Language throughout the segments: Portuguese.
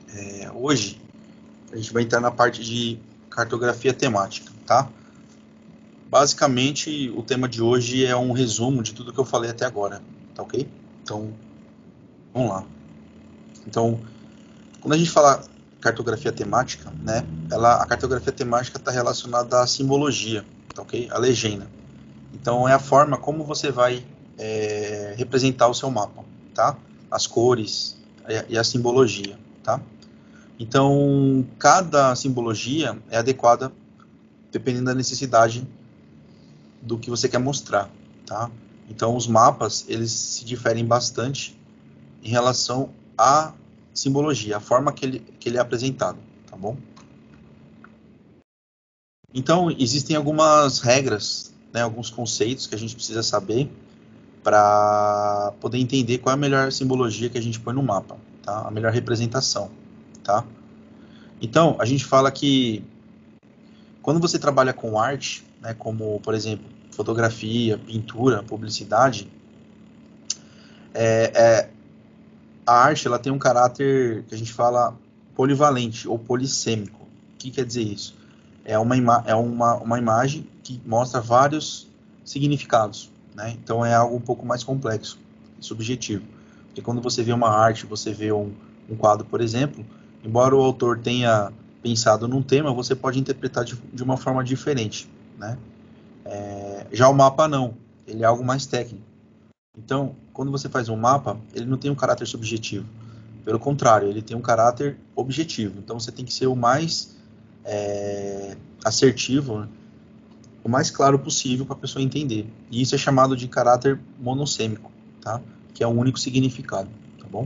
Hoje a gente vai entrar na parte de cartografia temática, tá? Basicamente, o tema de hoje é um resumo de tudo que eu falei até agora, tá ok? Então, vamos lá. Então, quando a gente fala cartografia temática, né, a cartografia temática está relacionada à simbologia, tá ok? A legenda. Então, é a forma como você vai representar o seu mapa, tá? As cores e a simbologia, tá? Então, cada simbologia é adequada dependendo da necessidade do que você quer mostrar, tá? Então, os mapas, eles se diferem bastante em relação à simbologia, a forma que ele é apresentado, tá bom? Então, existem algumas regras, né, alguns conceitos que a gente precisa saber para poder entender qual é a melhor simbologia que a gente põe no mapa, tá? A melhor representação, tá? Então, a gente fala que quando você trabalha com arte, né, como, por exemplo, fotografia, pintura, publicidade, a arte ela tem um caráter que a gente fala polivalente ou polissêmico. O que quer dizer isso? É uma imagem que mostra vários significados, né? Então é algo um pouco mais complexo e subjetivo. Porque quando você vê uma arte, você vê um quadro, por exemplo, embora o autor tenha pensado num tema, você pode interpretar de uma forma diferente, né? Já o mapa não, ele é algo mais técnico. Então, quando você faz um mapa, ele não tem um caráter subjetivo. Pelo contrário, ele tem um caráter objetivo. Então, você tem que ser o mais assertivo, né? O mais claro possível para a pessoa entender. E isso é chamado de caráter monossêmico, tá? Que é o único significado, tá bom?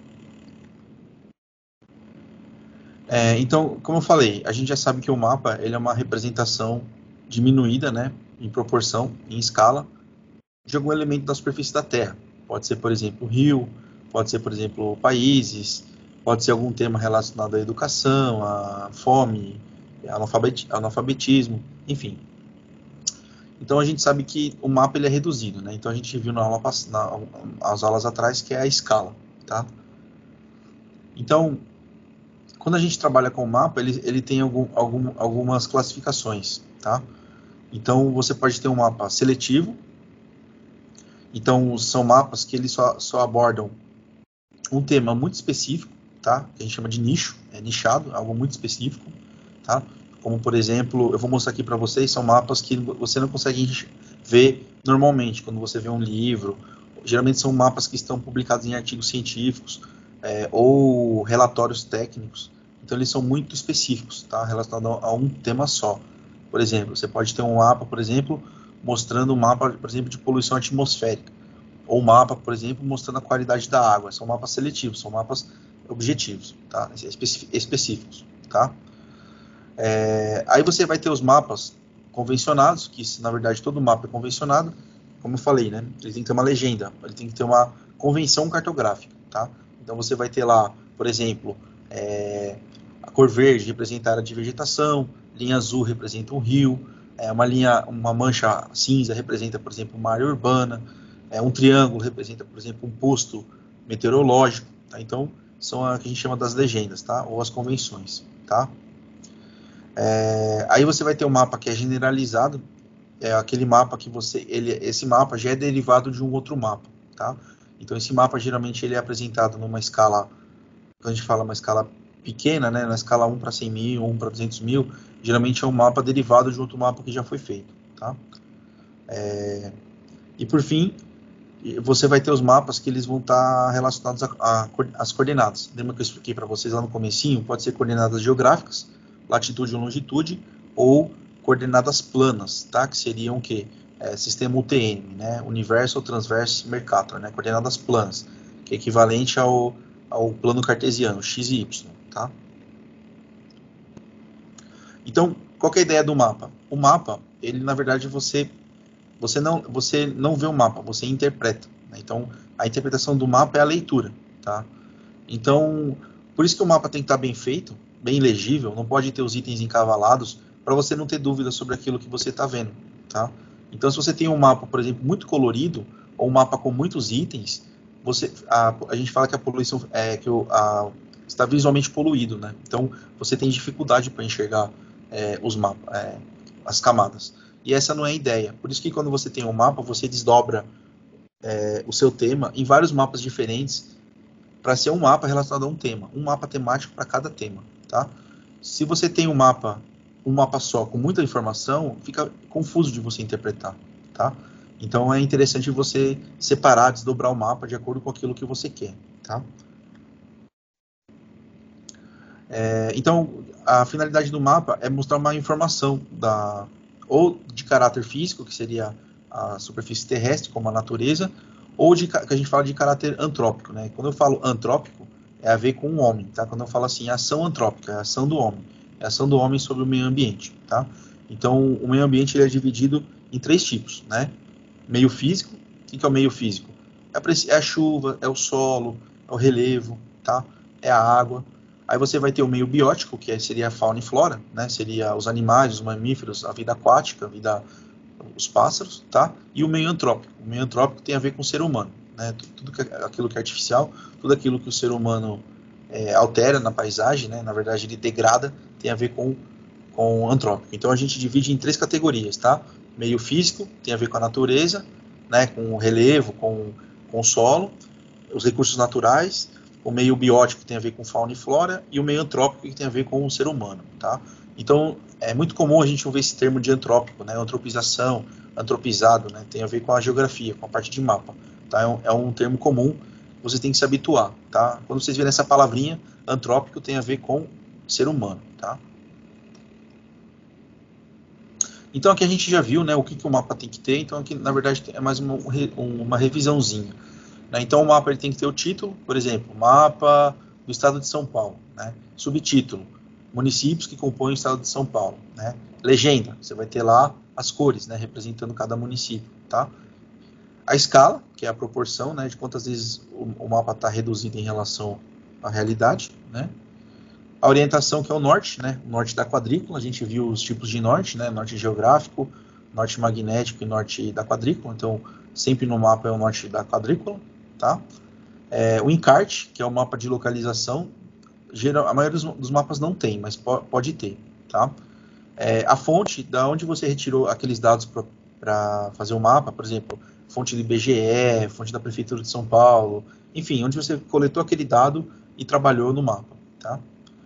Então, como eu falei, a gente já sabe que o mapa ele é uma representação diminuída, né, em proporção, em escala, de algum elemento da superfície da Terra. Pode ser, por exemplo, rio, pode ser, por exemplo, países, pode ser algum tema relacionado à educação, à fome, analfabetismo, enfim. Então a gente sabe que o mapa ele é reduzido, né? Então a gente viu nas aulas atrás que é a escala, tá? Então, quando a gente trabalha com o mapa, ele tem algumas classificações, tá? Então você pode ter um mapa seletivo. Então são mapas que eles só abordam um tema muito específico, tá? Que a gente chama de nicho, é nichado, algo muito específico, tá? Como, por exemplo, eu vou mostrar aqui para vocês, são mapas que você não consegue ver normalmente quando você vê um livro. Geralmente são mapas que estão publicados em artigos científicos ou relatórios técnicos. Então, eles são muito específicos, tá? Relacionados a um tema só. Por exemplo, você pode ter um mapa, por exemplo, mostrando um mapa, por exemplo, de poluição atmosférica ou mapa, por exemplo, mostrando a qualidade da água. São mapas seletivos, são mapas objetivos, tá? Específicos, tá? Aí você vai ter os mapas convencionados, que na verdade todo mapa é convencionado, como eu falei, né? Ele tem que ter uma legenda, ele tem que ter uma convenção cartográfica, tá? Então você vai ter lá, por exemplo, a cor verde representa a área de vegetação, linha azul representa um rio, uma mancha cinza representa, por exemplo, uma área urbana, um triângulo representa, por exemplo, um posto meteorológico, tá? Então são a que a gente chama das legendas, tá? Ou as convenções, tá? Aí você vai ter um mapa que é generalizado, é aquele mapa que esse mapa já é derivado de um outro mapa, tá? Então esse mapa geralmente ele é apresentado numa escala, quando a gente fala uma escala pequena, né, na escala 1 para 100 mil, 1 para 200 mil, geralmente é um mapa derivado de outro mapa que já foi feito, tá? E por fim, você vai ter os mapas que eles vão estar relacionados às coordenadas. Lembra que eu expliquei para vocês lá no comecinho? Pode ser coordenadas geográficas, latitude ou longitude, ou coordenadas planas, tá? Que seriam o quê? Sistema UTM, né? Universal Transverse Mercator, né? Coordenadas planas, que é equivalente ao plano cartesiano, x e y, tá? Então, qual que é a ideia do mapa? O mapa, ele na verdade você não vê o mapa, você interpreta, né? Então, a interpretação do mapa é a leitura, tá? Então, por isso que o mapa tem que estar bem feito, bem legível, não pode ter os itens encavalados, para você não ter dúvida sobre aquilo que você está vendo, tá? Então, se você tem um mapa, por exemplo, muito colorido, ou um mapa com muitos itens, a gente fala que a poluição, está visualmente poluído, né? Então você tem dificuldade para enxergar os mapas, as camadas. E essa não é a ideia. Por isso que quando você tem um mapa, você desdobra o seu tema em vários mapas diferentes para ser um mapa relacionado a um tema, um mapa temático para cada tema, tá? Se você tem um mapa só com muita informação, fica confuso de você interpretar, tá? Então é interessante você separar, desdobrar o mapa de acordo com aquilo que você quer, tá? Então a finalidade do mapa é mostrar uma informação ou de caráter físico, que seria a superfície terrestre, como a natureza, ou que a gente fala de caráter antrópico, né? Quando eu falo antrópico, é a ver com o homem, tá? Quando eu falo assim, ação antrópica, é a ação do homem, é a ação do homem sobre o meio ambiente, tá? Então, o meio ambiente ele é dividido em 3 tipos, né? Meio físico, o que é o meio físico? É a chuva, é o solo, é o relevo, tá? É a água. Aí você vai ter o meio biótico, que seria a fauna e flora, né? Seria os animais, os mamíferos, a vida aquática, os pássaros, tá? E o meio antrópico. O meio antrópico tem a ver com o ser humano, né? Tudo aquilo que é artificial, tudo aquilo que o ser humano altera na paisagem, né? Na verdade, ele degrada, tem a ver com o antrópico. Então a gente divide em 3 categorias, tá? Meio físico tem a ver com a natureza, né? Com o relevo, com o solo, os recursos naturais. O meio biótico tem a ver com fauna e flora, e o meio antrópico que tem a ver com o ser humano, tá? Então, é muito comum a gente ouvir esse termo de antrópico, né? Antropização, antropizado, né? Tem a ver com a geografia, com a parte de mapa, tá? É um termo comum, você tem que se habituar, tá? Quando vocês verem essa palavrinha, antrópico tem a ver com ser humano, tá? Então, aqui a gente já viu, né, o que o mapa tem que ter, então aqui, na verdade, é mais uma revisãozinha. Né? Então, o mapa ele tem que ter o título, por exemplo, mapa do estado de São Paulo. Né? Subtítulo, municípios que compõem o estado de São Paulo. Né? Legenda, você vai ter lá as cores, né, representando cada município. Tá? A escala, que é a proporção, né, de quantas vezes o mapa está reduzido em relação à realidade. Né? A orientação, que é o norte, né? O norte da quadrícula, a gente viu os tipos de norte, né? Norte geográfico, norte magnético e norte da quadrícula. Então, sempre no mapa é o norte da quadrícula, tá? O encarte, que é o mapa de localização, a maioria dos mapas não tem, mas pode ter, tá? A fonte, da onde você retirou aqueles dados para fazer o mapa, por exemplo, fonte do IBGE, fonte da Prefeitura de São Paulo, enfim, onde você coletou aquele dado e trabalhou no mapa, tá?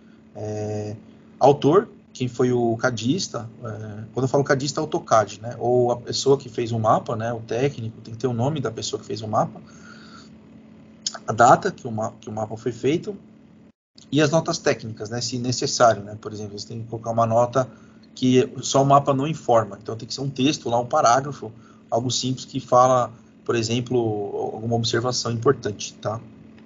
Autor, quem foi o cadista, quando eu falo cadista é AutoCAD, né? Ou a pessoa que fez o mapa, né? O técnico, tem que ter o nome da pessoa que fez o mapa, a data que o mapa foi feito e as notas técnicas, né? Se necessário, né? Por exemplo, você tem que colocar uma nota que só o mapa não informa, então tem que ser um texto lá, um parágrafo, algo simples que fala, por exemplo, alguma observação importante, tá?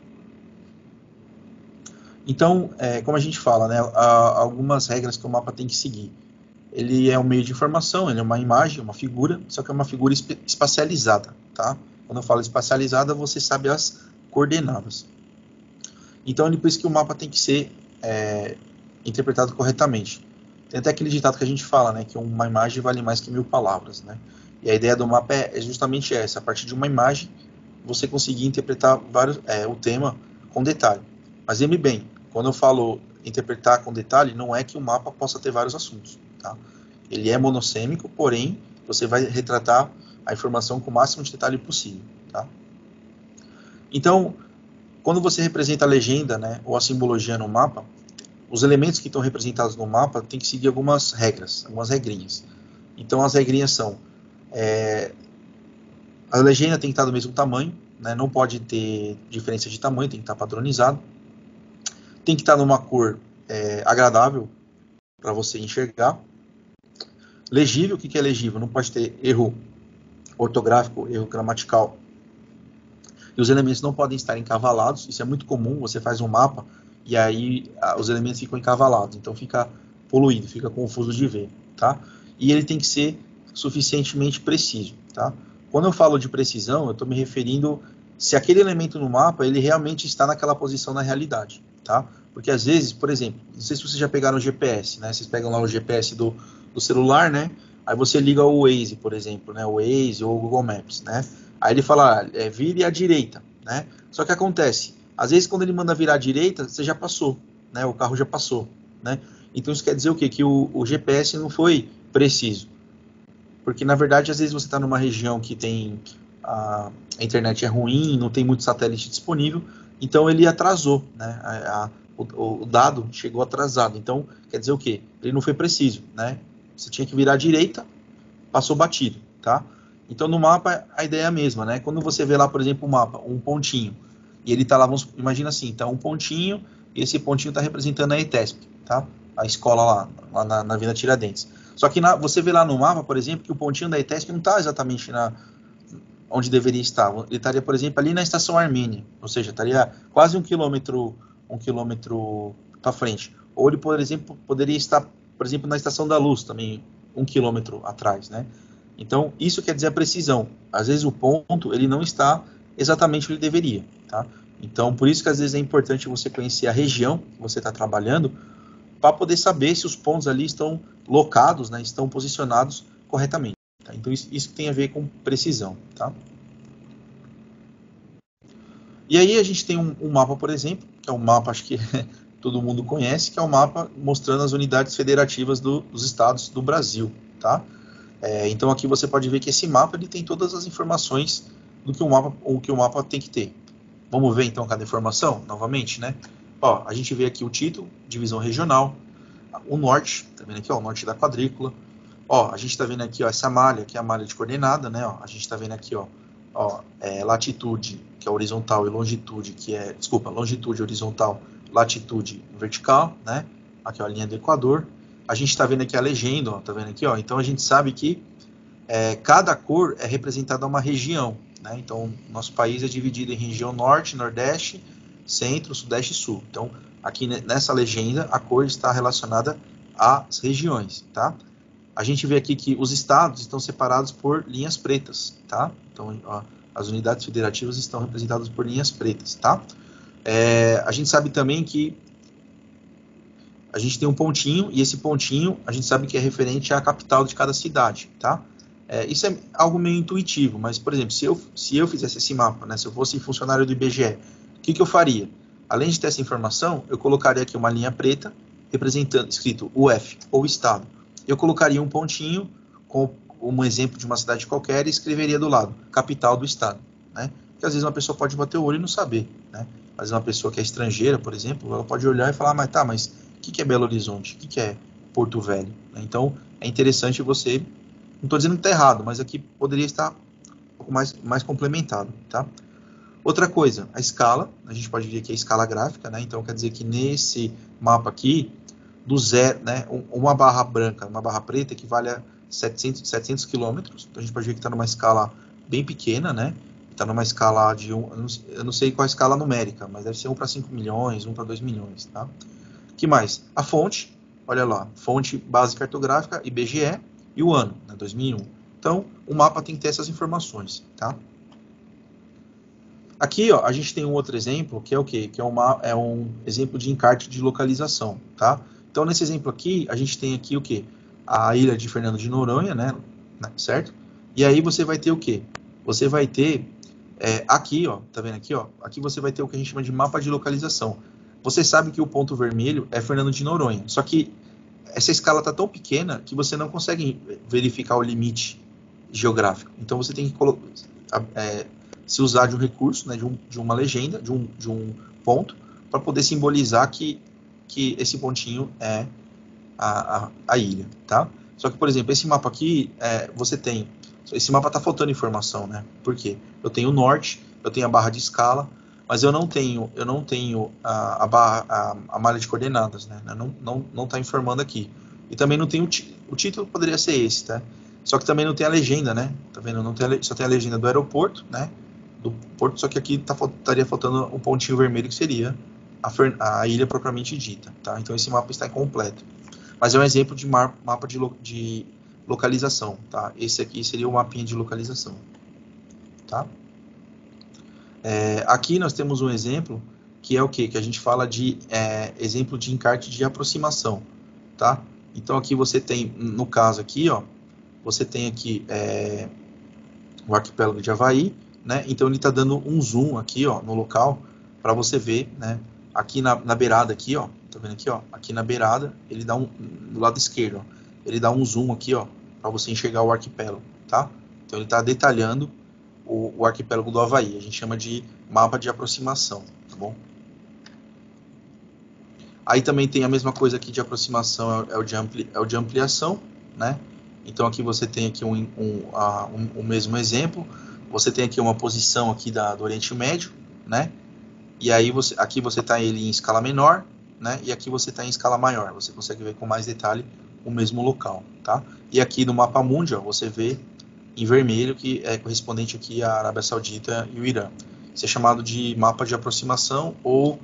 Então, como a gente fala, né, há algumas regras que o mapa tem que seguir. Ele é um meio de informação, ele é uma imagem, uma figura, só que é uma figura espacializada, tá? Quando eu falo espacializada, você sabe as coordenadas. Então, é por isso que o mapa tem que ser interpretado corretamente. Tem até aquele ditado que a gente fala, né, que uma imagem vale mais que 1000 palavras, né? E a ideia do mapa é justamente essa, a partir de uma imagem, você conseguir interpretar o tema com detalhe. Mas lembre bem, quando eu falo interpretar com detalhe, não é que o mapa possa ter vários assuntos, tá? Ele é monossêmico, porém, você vai retratar a informação com o máximo de detalhe possível, tá? Então, quando você representa a legenda, né, ou a simbologia no mapa, os elementos que estão representados no mapa têm que seguir algumas regras, algumas regrinhas. Então, as regrinhas são: a legenda tem que estar do mesmo tamanho, né, não pode ter diferença de tamanho, tem que estar padronizado. Tem que estar numa cor agradável para você enxergar. Legível, o que é legível? Não pode ter erro ortográfico, erro gramatical. E os elementos não podem estar encavalados, isso é muito comum, você faz um mapa e aí os elementos ficam encavalados, então fica poluído, fica confuso de ver, tá? E ele tem que ser suficientemente preciso, tá? Quando eu falo de precisão, eu estou me referindo se aquele elemento no mapa, ele realmente está naquela posição na realidade, tá? Porque às vezes, por exemplo, não sei se vocês já pegaram o GPS, né? Vocês pegam lá o GPS do celular, né? Aí você liga o Waze, por exemplo, né? O Waze ou o Google Maps, né? Aí ele fala, vire à direita, né? Só que acontece, Às vezes, quando ele manda virar à direita, você já passou, né? O carro já passou, né? Então, isso quer dizer o quê? Que o GPS não foi preciso. Porque, na verdade, às vezes você está numa região que tem a internet é ruim, não tem muito satélite disponível, então ele atrasou, né? O dado chegou atrasado. Então, quer dizer o quê? Ele não foi preciso, né? Você tinha que virar à direita, passou batido, tá? Então, no mapa, a ideia é a mesma, né? Quando você vê lá, por exemplo, o mapa, um pontinho, e ele está lá, imagina assim, tá um pontinho, e esse pontinho está representando a ETESP, tá? A escola lá na Avenida Tiradentes. Só que você vê lá no mapa, por exemplo, que o pontinho da ETESP não está exatamente onde deveria estar. Ele estaria, por exemplo, ali na estação Armênia, ou seja, estaria quase um quilômetro para frente. Ou ele, por exemplo, poderia estar, por exemplo, na estação da Luz, também 1 quilômetro atrás, né? Então, isso quer dizer a precisão. Às vezes o ponto, ele não está exatamente onde ele deveria, tá? Então, por isso que às vezes é importante você conhecer a região que você está trabalhando, para poder saber se os pontos ali estão locados, né, estão posicionados corretamente. Tá? Então, isso tem a ver com precisão. Tá? E aí a gente tem um mapa, por exemplo, que é um mapa, acho que todo mundo conhece, que é um mapa mostrando as unidades federativas dos estados do Brasil. Tá? Então aqui você pode ver que esse mapa ele tem todas as informações do que o mapa tem que ter. Vamos ver então cada informação novamente, né? Ó, a gente vê aqui o título, divisão regional, o norte, tá vendo aqui, ó, o norte da quadrícula. Ó, a gente está vendo aqui, ó, essa malha, que é a malha de coordenada, né? Ó, a gente está vendo aqui, ó, latitude, que é horizontal, e longitude, longitude horizontal, latitude vertical, né? Aqui, ó, a linha do Equador. A gente está vendo aqui a legenda, ó, tá vendo aqui, ó. Então a gente sabe que cada cor é representada a uma região, né? Então nosso país é dividido em região norte, nordeste, centro, sudeste e sul. Então aqui nessa legenda a cor está relacionada às regiões, tá? A gente vê aqui que os estados estão separados por linhas pretas, tá? Então, ó, as unidades federativas estão representadas por linhas pretas, tá? A gente sabe também que a gente tem um pontinho, e esse pontinho a gente sabe que é referente à capital de cada cidade, tá? Isso é algo meio intuitivo, mas, por exemplo, se eu fizesse esse mapa, né, se eu fosse funcionário do IBGE, o que eu faria? Além de ter essa informação, eu colocaria aqui uma linha preta, representando, escrito UF, ou estado. Eu colocaria um pontinho com um exemplo de uma cidade qualquer e escreveria do lado, capital do estado, né? Porque às vezes uma pessoa pode bater o olho e não saber, né? Às vezes uma pessoa que é estrangeira, por exemplo, ela pode olhar e falar, mas o que é Belo Horizonte? O que é Porto Velho? Então, é interessante você, não estou dizendo que está errado, mas aqui poderia estar um pouco mais complementado, tá? Outra coisa, a escala, a gente pode ver aqui a escala gráfica, né? Então, quer dizer que nesse mapa aqui, do zero, né, uma barra branca, uma barra preta equivale a 700 quilômetros. Então a gente pode ver que está numa escala bem pequena, né? Está numa escala de eu não sei qual a escala numérica, mas deve ser 1 para 5 milhões, 1 para 2 milhões, tá? Que mais? A fonte, olha lá, fonte base cartográfica, IBGE, e o ano, né, 2001. Então, o mapa tem que ter essas informações, tá? Aqui, ó, a gente tem um outro exemplo, que é o quê? Que é um exemplo de encarte de localização, tá? Então, nesse exemplo aqui, a gente tem aqui o quê? A ilha de Fernando de Noronha, né? Certo? E aí você vai ter o quê? Você vai ter aqui, ó, tá vendo aqui, ó? Aqui você vai ter o que a gente chama de mapa de localização. Você sabe que o ponto vermelho é Fernando de Noronha, só que essa escala está tão pequena que você não consegue verificar o limite geográfico. Então você tem que se usar de um recurso, né, de uma legenda, de um ponto, para poder simbolizar que esse pontinho é a ilha, tá? Só que, por exemplo, esse mapa aqui, esse mapa está faltando informação, né? Por quê? Eu tenho o norte, eu tenho a barra de escala, mas eu não tenho a malha de coordenadas, né? Não está informando aqui. E também não tem o título poderia ser esse, tá? Só que também não tem a legenda, né? Tá vendo? Só tem a legenda do aeroporto, né? Do porto, só que aqui estaria faltando um pontinho vermelho que seria a ilha propriamente dita, tá? Então esse mapa está incompleto. Mas é um exemplo de mapa de localização, tá? Esse aqui seria o mapinha de localização, tá? Aqui nós temos um exemplo que é o quê? Que a gente fala de exemplo de encarte de aproximação, tá? Então aqui você tem, no caso aqui, ó, você tem aqui o arquipélago de Havaí, né? Então ele está dando um zoom aqui, ó, no local, para você ver, né? Aqui na beirada aqui, ó, tá vendo aqui, ó? Aqui na beirada, ele dá do lado esquerdo, ó, ele dá um zoom aqui, ó, para você enxergar o arquipélago, tá? Então ele está detalhando o arquipélago do Havaí. A gente chama de mapa de aproximação, tá bom? Aí também tem a mesma coisa aqui de aproximação, é o de ampliação, né? Então aqui você tem aqui um mesmo exemplo. Você tem aqui uma posição aqui do Oriente Médio, né? E aí aqui você está ele em escala menor, né? E aqui você está em escala maior. Você consegue ver com mais detalhe o mesmo local, tá? E aqui no mapa mundi, ó, você vê em vermelho que é correspondente aqui à Arábia Saudita e o Irã. Isso é chamado de mapa de aproximação ou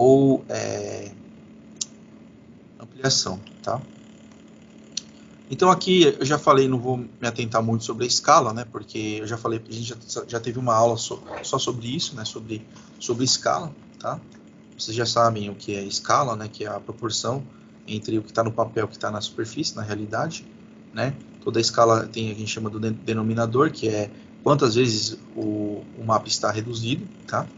ampliação, tá? Então aqui eu já falei, não vou me atentar muito sobre a escala, né? Porque eu já falei, a gente já teve uma aula só sobre isso, né? Sobre escala, tá? Vocês já sabem o que é escala, né? Que é a proporção entre o que está no papel e o que está na superfície, na realidade, né? Toda escala tem a gente chama do denominador, que é quantas vezes o mapa está reduzido, tá?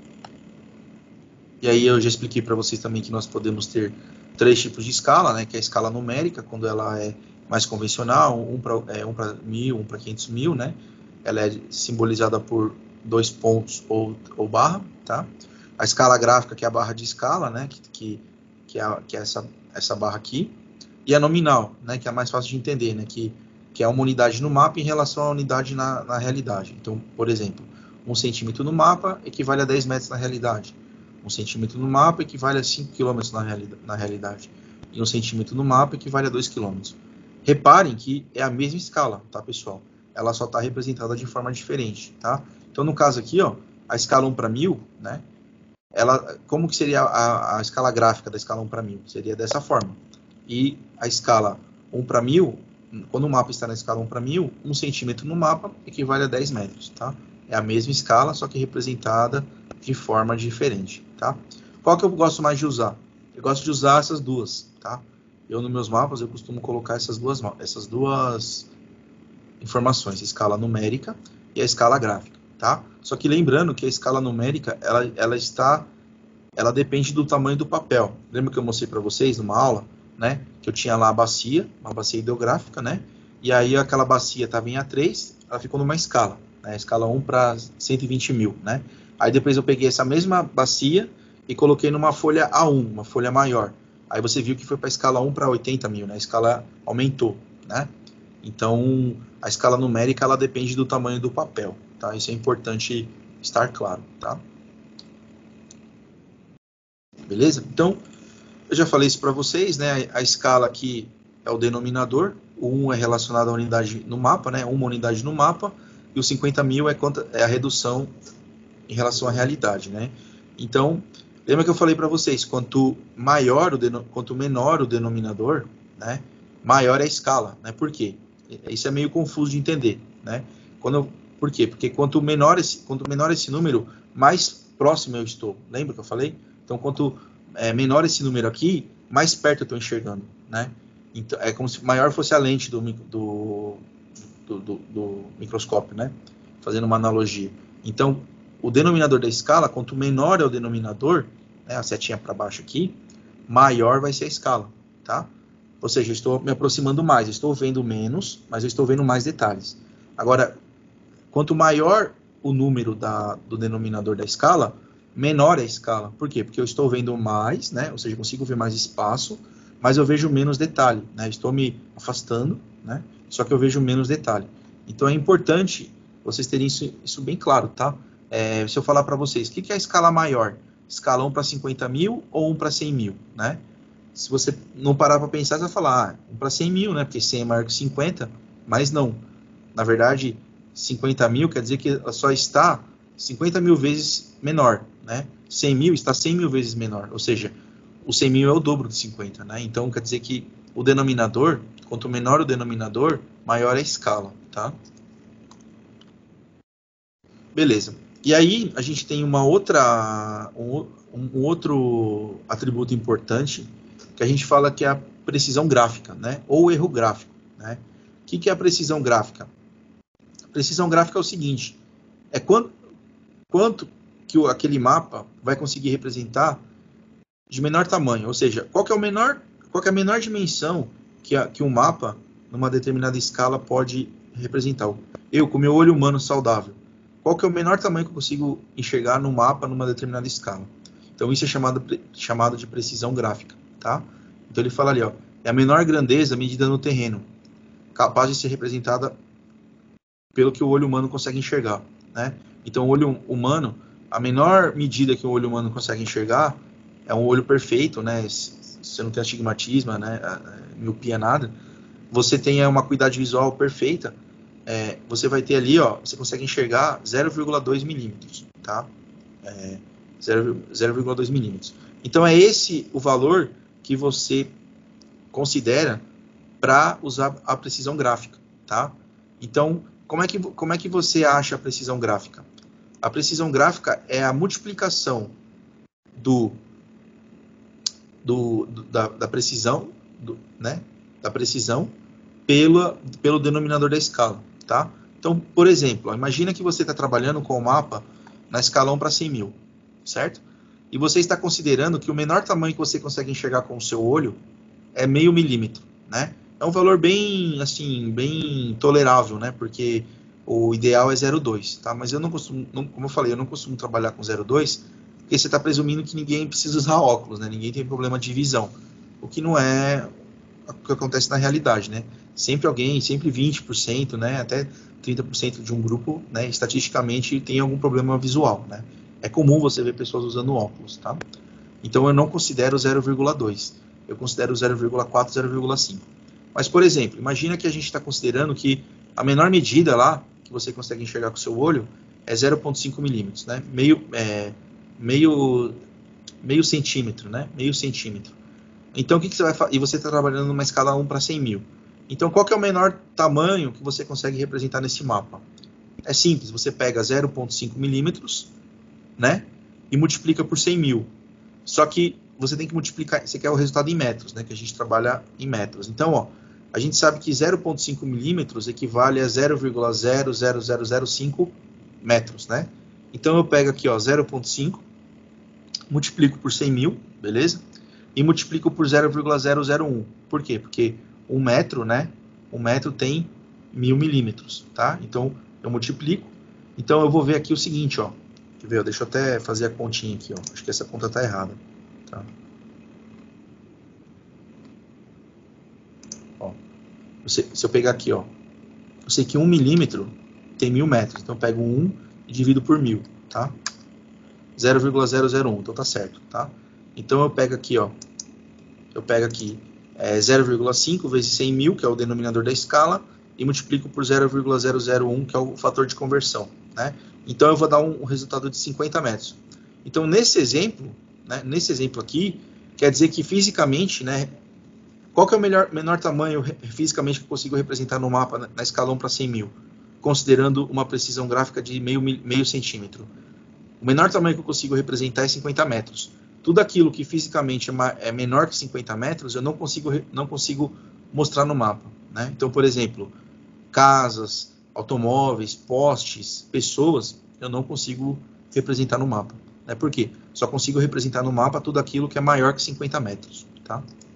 E aí eu já expliquei para vocês também que nós podemos ter 3 tipos de escala, né? Que é a escala numérica, quando ela é mais convencional, um para 1.000, um para 500.000, né? Ela é simbolizada por 2 pontos ou barra, tá? A escala gráfica, que é a barra de escala, né? Que é essa barra aqui. E a nominal, né? Que é a mais fácil de entender, né? Que é uma unidade no mapa em relação à unidade na realidade. Então, por exemplo, 1 centímetro no mapa equivale a 10 metros na realidade. 1 centímetro no mapa equivale a 5 quilômetros na realidade. E 1 centímetro no mapa equivale a 2 quilômetros. Reparem que é a mesma escala, tá, pessoal? Ela só está representada de forma diferente, tá? Então, no caso aqui, ó, a escala 1 para 1000, né? Como que seria a escala gráfica da escala 1 para 1000? Seria dessa forma. E a escala 1 para 1000, quando o mapa está na escala 1 para 1000, 1 centímetro no mapa equivale a 10 metros, tá? É a mesma escala, só que representada de forma diferente, tá? Qual que eu gosto mais de usar? Eu gosto de usar essas duas, tá? Eu, nos meus mapas, eu costumo colocar essas duas informações, a escala numérica e a escala gráfica, tá? Só que lembrando que a escala numérica, ela depende do tamanho do papel. Lembra que eu mostrei para vocês numa aula, né? Que eu tinha lá a bacia, uma bacia ideográfica, né? E aí aquela bacia estava em A3, ela ficou numa escala, né? Escala 1 para 120.000, né? Aí depois eu peguei essa mesma bacia e coloquei numa folha A1, uma folha maior. Aí você viu que foi para a escala 1 para 80.000, né? A escala aumentou, né? Então, a escala numérica, ela depende do tamanho do papel, tá? Isso é importante estar claro, tá? Beleza? Então, eu já falei isso para vocês, né? A escala aqui é o denominador, o 1 é relacionado à unidade no mapa, né? Uma unidade no mapa, e os 50.000 é a redução em relação à realidade, né? Então, lembra que eu falei para vocês, quanto menor o denominador, né? Maior é a escala, né? Por quê? Isso é meio confuso de entender, né? Por quê? Porque quanto menor esse número, mais próximo eu estou. Lembra que eu falei? Então, quanto menor esse número aqui, mais perto eu estou enxergando, né? Então, é como se maior fosse a lente do microscópio, né? Fazendo uma analogia. Então, o denominador da escala, quanto menor é o denominador, né, a setinha para baixo aqui, maior vai ser a escala, tá? Ou seja, eu estou me aproximando mais, eu estou vendo menos, mas eu estou vendo mais detalhes. Agora, quanto maior o número do denominador da escala, menor é a escala. Por quê? Porque eu estou vendo mais, né? Ou seja, eu consigo ver mais espaço, mas eu vejo menos detalhe, né? Estou me afastando, né? Só que eu vejo menos detalhe. Então é importante vocês terem isso bem claro, tá? Se eu falar para vocês, o que é a escala maior? Escala 1 para 50.000 ou 1 para 100.000, né? Se você não parar para pensar, você vai falar 1 para 100.000, né? Porque 100 é maior que 50, mas não. Na verdade, 50.000 quer dizer que ela só está 50.000 vezes menor, né? 100.000 está 100.000 vezes menor, ou seja, o 100.000 é o dobro de 50, né? Então, quer dizer que o denominador, quanto menor o denominador, maior é a escala, tá? Beleza. E aí, a gente tem um outro atributo importante, que a gente fala que é a precisão gráfica, né? Ou erro gráfico, né? O que é a precisão gráfica? A precisão gráfica é o seguinte, é quanto aquele mapa vai conseguir representar de menor tamanho, ou seja, qual que é a menor dimensão que um mapa, numa determinada escala, pode representar. Eu, com meu olho humano saudável, qual que é o menor tamanho que eu consigo enxergar no mapa, numa determinada escala? Então, isso é chamado de precisão gráfica, tá? Então, ele fala ali, ó, é a menor grandeza medida no terreno, capaz de ser representada pelo que o olho humano consegue enxergar, né? Então, o olho humano, a menor medida que o olho humano consegue enxergar é um olho perfeito, né? Você não tem astigmatismo, né? Miopia, nada. Você tem uma acuidade visual perfeita. Você vai ter ali, ó, você consegue enxergar 0,2 milímetros, tá? 0,2 milímetros. Então, é esse o valor que você considera para usar a precisão gráfica, tá? Então, como é que você acha a precisão gráfica? A precisão gráfica é a multiplicação da precisão, né? Da precisão pelo denominador da escala, tá? Então, por exemplo, imagina que você está trabalhando com o mapa na escala 1 para 100 mil, certo? E você está considerando que o menor tamanho que você consegue enxergar com o seu olho é meio milímetro, né? É um valor bem, assim, bem tolerável, né? Porque o ideal é 0,2, tá? Mas eu não costumo, como eu falei, eu não costumo trabalhar com 0,2, porque você está presumindo que ninguém precisa usar óculos, né? Ninguém tem problema de visão, o que não é o que acontece na realidade, né? Sempre 20%, né? Até 30% de um grupo, né? Estatisticamente tem algum problema visual, né? É comum você ver pessoas usando óculos, tá? Então eu não considero 0,2, eu considero 0,4, 0,5. Mas, por exemplo, imagina que a gente está considerando que a menor medida lá, que você consegue enxergar com o seu olho, é 0,5 milímetros, né? Meio centímetro, né? Meio centímetro. Então, o que você vai fazer? E você está trabalhando numa escala 1 para 100 mil. Então, qual que é o menor tamanho que você consegue representar nesse mapa? É simples, você pega 0,5 milímetros, né? E multiplica por 100 mil. Só que você tem que multiplicar, você quer o resultado em metros, né? Que a gente trabalha em metros. Então, ó, a gente sabe que 0,5 milímetros equivale a 0,00005 metros, né? Então, eu pego aqui, ó, 0,5, multiplico por 100 mil, beleza? E multiplico por 0,001. Por quê? Porque 1 metro, né? 1 metro tem 1000 milímetros, tá? Então, eu multiplico. Então, eu vou ver aqui o seguinte, ó. Quer ver? Deixa eu até fazer a continha aqui, ó. Acho que essa conta tá errada, tá? Ó, se eu pegar aqui, ó. Eu sei que 1 milímetro tem 1000 metros. Então, eu pego 1 e divido por 1000, tá? 0,001, então tá certo, tá? Então, eu pego aqui, ó. Eu pego aqui 0,5 vezes 100 mil, que é o denominador da escala, e multiplico por 0,001, que é o fator de conversão, né? Então, eu vou dar um resultado de 50 metros. Então, nesse exemplo, né, nesse exemplo aqui, quer dizer que fisicamente, né, qual que é o menor tamanho fisicamente que eu consigo representar no mapa na escala 1 para 100 mil, considerando uma precisão gráfica de meio centímetro? O menor tamanho que eu consigo representar é 50 metros. Tudo aquilo que fisicamente é menor que 50 metros, eu não consigo mostrar no mapa, né? Então, por exemplo, casas, automóveis, postes, pessoas, eu não consigo representar no mapa. Né? Por quê? Só consigo representar no mapa tudo aquilo que é maior que 50 metros. Tá?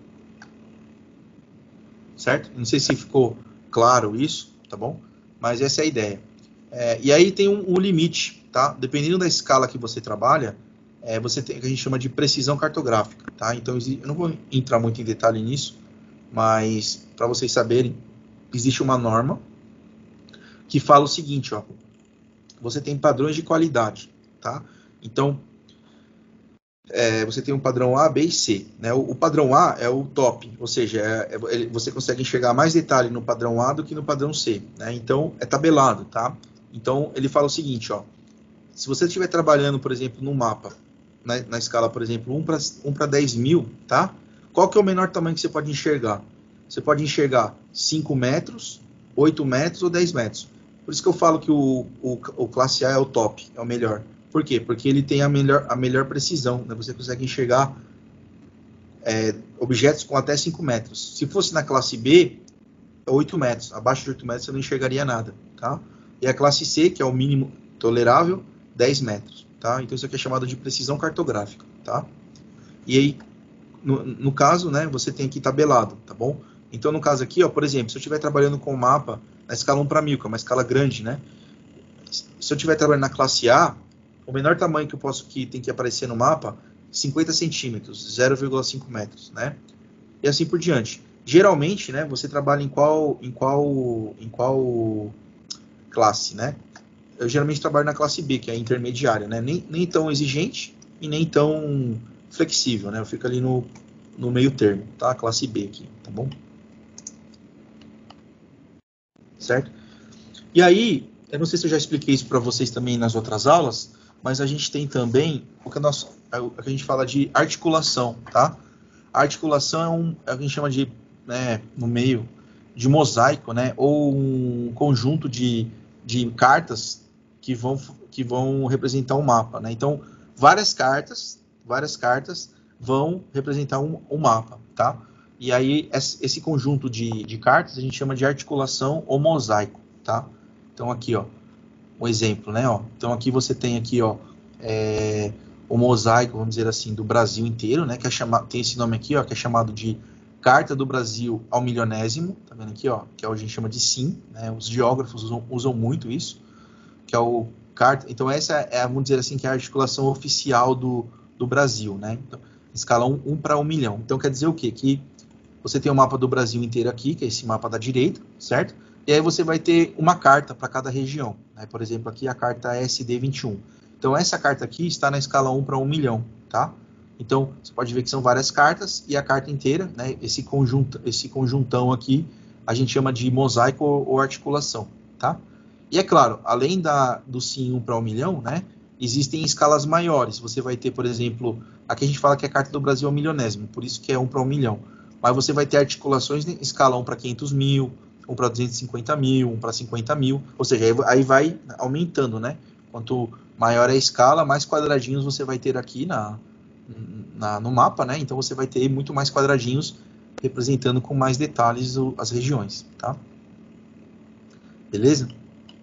Certo? Não sei se ficou claro isso, tá bom? Mas essa é a ideia. E aí tem um limite, tá? Dependendo da escala que você trabalha, você tem o que a gente chama de precisão cartográfica, tá? Então, eu não vou entrar muito em detalhe nisso, mas para vocês saberem, existe uma norma que fala o seguinte, ó, você tem padrões de qualidade, tá? Então, você tem um padrão A, B e C, né? O padrão A é o top, ou seja, você consegue enxergar mais detalhe no padrão A do que no padrão C, né? Então, é tabelado, tá? Então, ele fala o seguinte, ó, se você estiver trabalhando, por exemplo, num mapa, na escala, por exemplo, 1 para 10 mil, tá? Qual que é o menor tamanho que você pode enxergar? Você pode enxergar 5 metros, 8 metros ou 10 metros. Por isso que eu falo que o classe A é o top, é o melhor. Por quê? Porque ele tem a melhor precisão, né? Você consegue enxergar objetos com até 5 metros. Se fosse na classe B, é 8 metros. Abaixo de 8 metros você não enxergaria nada, tá? E a classe C, que é o mínimo tolerável, 10 metros, tá? tá? Então isso aqui é chamado de precisão cartográfica, tá? E aí, no caso, né, você tem aqui tabelado, tá bom? Então no caso aqui, ó, por exemplo, se eu estiver trabalhando com o mapa na escala 1:1000, que é uma escala grande, né? Se eu estiver trabalhando na classe A, o menor tamanho que tem que aparecer no mapa, 50 centímetros, 0,5 metros, né? E assim por diante. Geralmente, né, você trabalha em qual classe, né? Eu geralmente trabalho na classe B, que é a intermediária, né? Nem tão exigente e nem tão flexível, né? Eu fico ali no meio termo, tá? Classe B aqui, tá bom? Certo? E aí, eu não sei se eu já expliquei isso para vocês também nas outras aulas, mas a gente tem também o que a gente fala de articulação, tá? A articulação é o que a gente chama de, né, no meio, de mosaico, né? Ou um conjunto de cartas que vão representar um mapa, né? Então, várias cartas vão representar um mapa, tá? E aí, esse conjunto de cartas a gente chama de articulação ou mosaico, tá? Então, aqui, ó, um exemplo, né? Ó. Então, aqui você tem aqui, ó, o mosaico, vamos dizer assim, do Brasil inteiro, né? Que tem esse nome aqui, ó, que é chamado de Carta do Brasil ao Milionésimo, tá vendo aqui, ó? Que é o que a gente chama de SIM, né? Os geógrafos usam muito isso, que é o carta. Então, essa vamos dizer assim, que é a articulação oficial do Brasil, né? Então, escala 1 para 1 milhão. Então, quer dizer o quê? Que você tem o mapa do Brasil inteiro aqui, que é esse mapa da direita, certo? E aí você vai ter uma carta para cada região, né? Por exemplo, aqui a carta SD21. Então, essa carta aqui está na escala 1 para 1 milhão, tá? Então, você pode ver que são várias cartas e a carta inteira, né? Esse conjuntão aqui, a gente chama de mosaico ou articulação, tá? E é claro, além do SIM 1 para 1 milhão, né? Existem escalas maiores. Você vai ter, por exemplo, aqui a gente fala que a carta do Brasil é o milionésimo, por isso que é 1 para 1 milhão. Mas você vai ter articulações em escala 1 para 500 mil, 1 para 250 mil, 1 para 50 mil. Ou seja, aí vai aumentando, né? Quanto maior é a escala, mais quadradinhos você vai ter aqui no mapa, né? Então você vai ter muito mais quadradinhos representando com mais detalhes as regiões, tá? Beleza?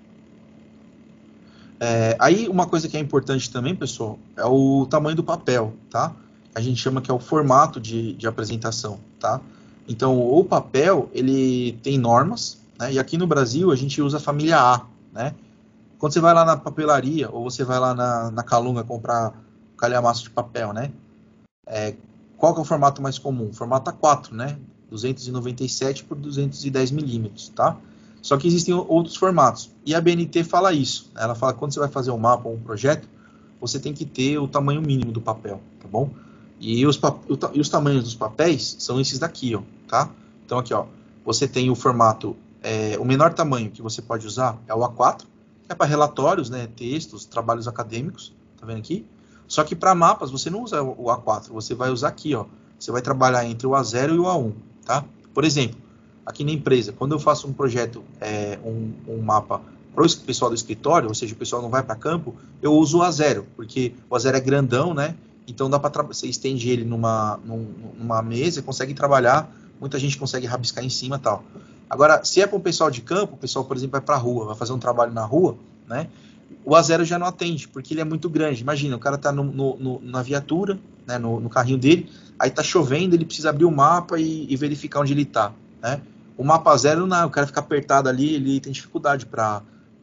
Aí uma coisa que é importante também, pessoal, é o tamanho do papel, tá? A gente chama que é o formato de apresentação, tá? Então, o papel, ele tem normas, né? E aqui no Brasil a gente usa a família A, né? Quando você vai lá na papelaria ou você vai lá na Calunga comprar calhamaço de papel, né? Qual que é o formato mais comum? O formato A4, né? 297 por 210 milímetros, tá? Só que existem outros formatos. E a BNT fala isso. Né? Ela fala que quando você vai fazer um mapa ou um projeto, você tem que ter o tamanho mínimo do papel, tá bom? E os tamanhos dos papéis são esses daqui, ó, tá? Então aqui, ó, você tem o formato, o menor tamanho que você pode usar é o A4, que é para relatórios, né, textos, trabalhos acadêmicos, tá vendo aqui? Só que para mapas você não usa o A4, você vai usar aqui, ó, você vai trabalhar entre o A0 e o A1, tá? Por exemplo, aqui na empresa, quando eu faço um projeto, um mapa para o pessoal do escritório, ou seja, o pessoal não vai para campo, eu uso o A0, porque o A0 é grandão, né? Então dá para você estende ele numa mesa e consegue trabalhar, muita gente consegue rabiscar em cima e tal. Agora, se é para o pessoal de campo, o pessoal, por exemplo, vai para a rua, vai fazer um trabalho na rua, né? O A0 já não atende, porque ele é muito grande. Imagina, o cara está na viatura, né, no carrinho dele, aí está chovendo, ele precisa abrir o mapa e verificar onde ele está, né? O mapa A0, não, o cara fica apertado ali, ele tem dificuldade para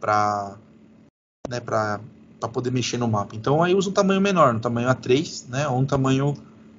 poder mexer no mapa. Então aí usa um tamanho menor, um tamanho A3, né, ou um tamanho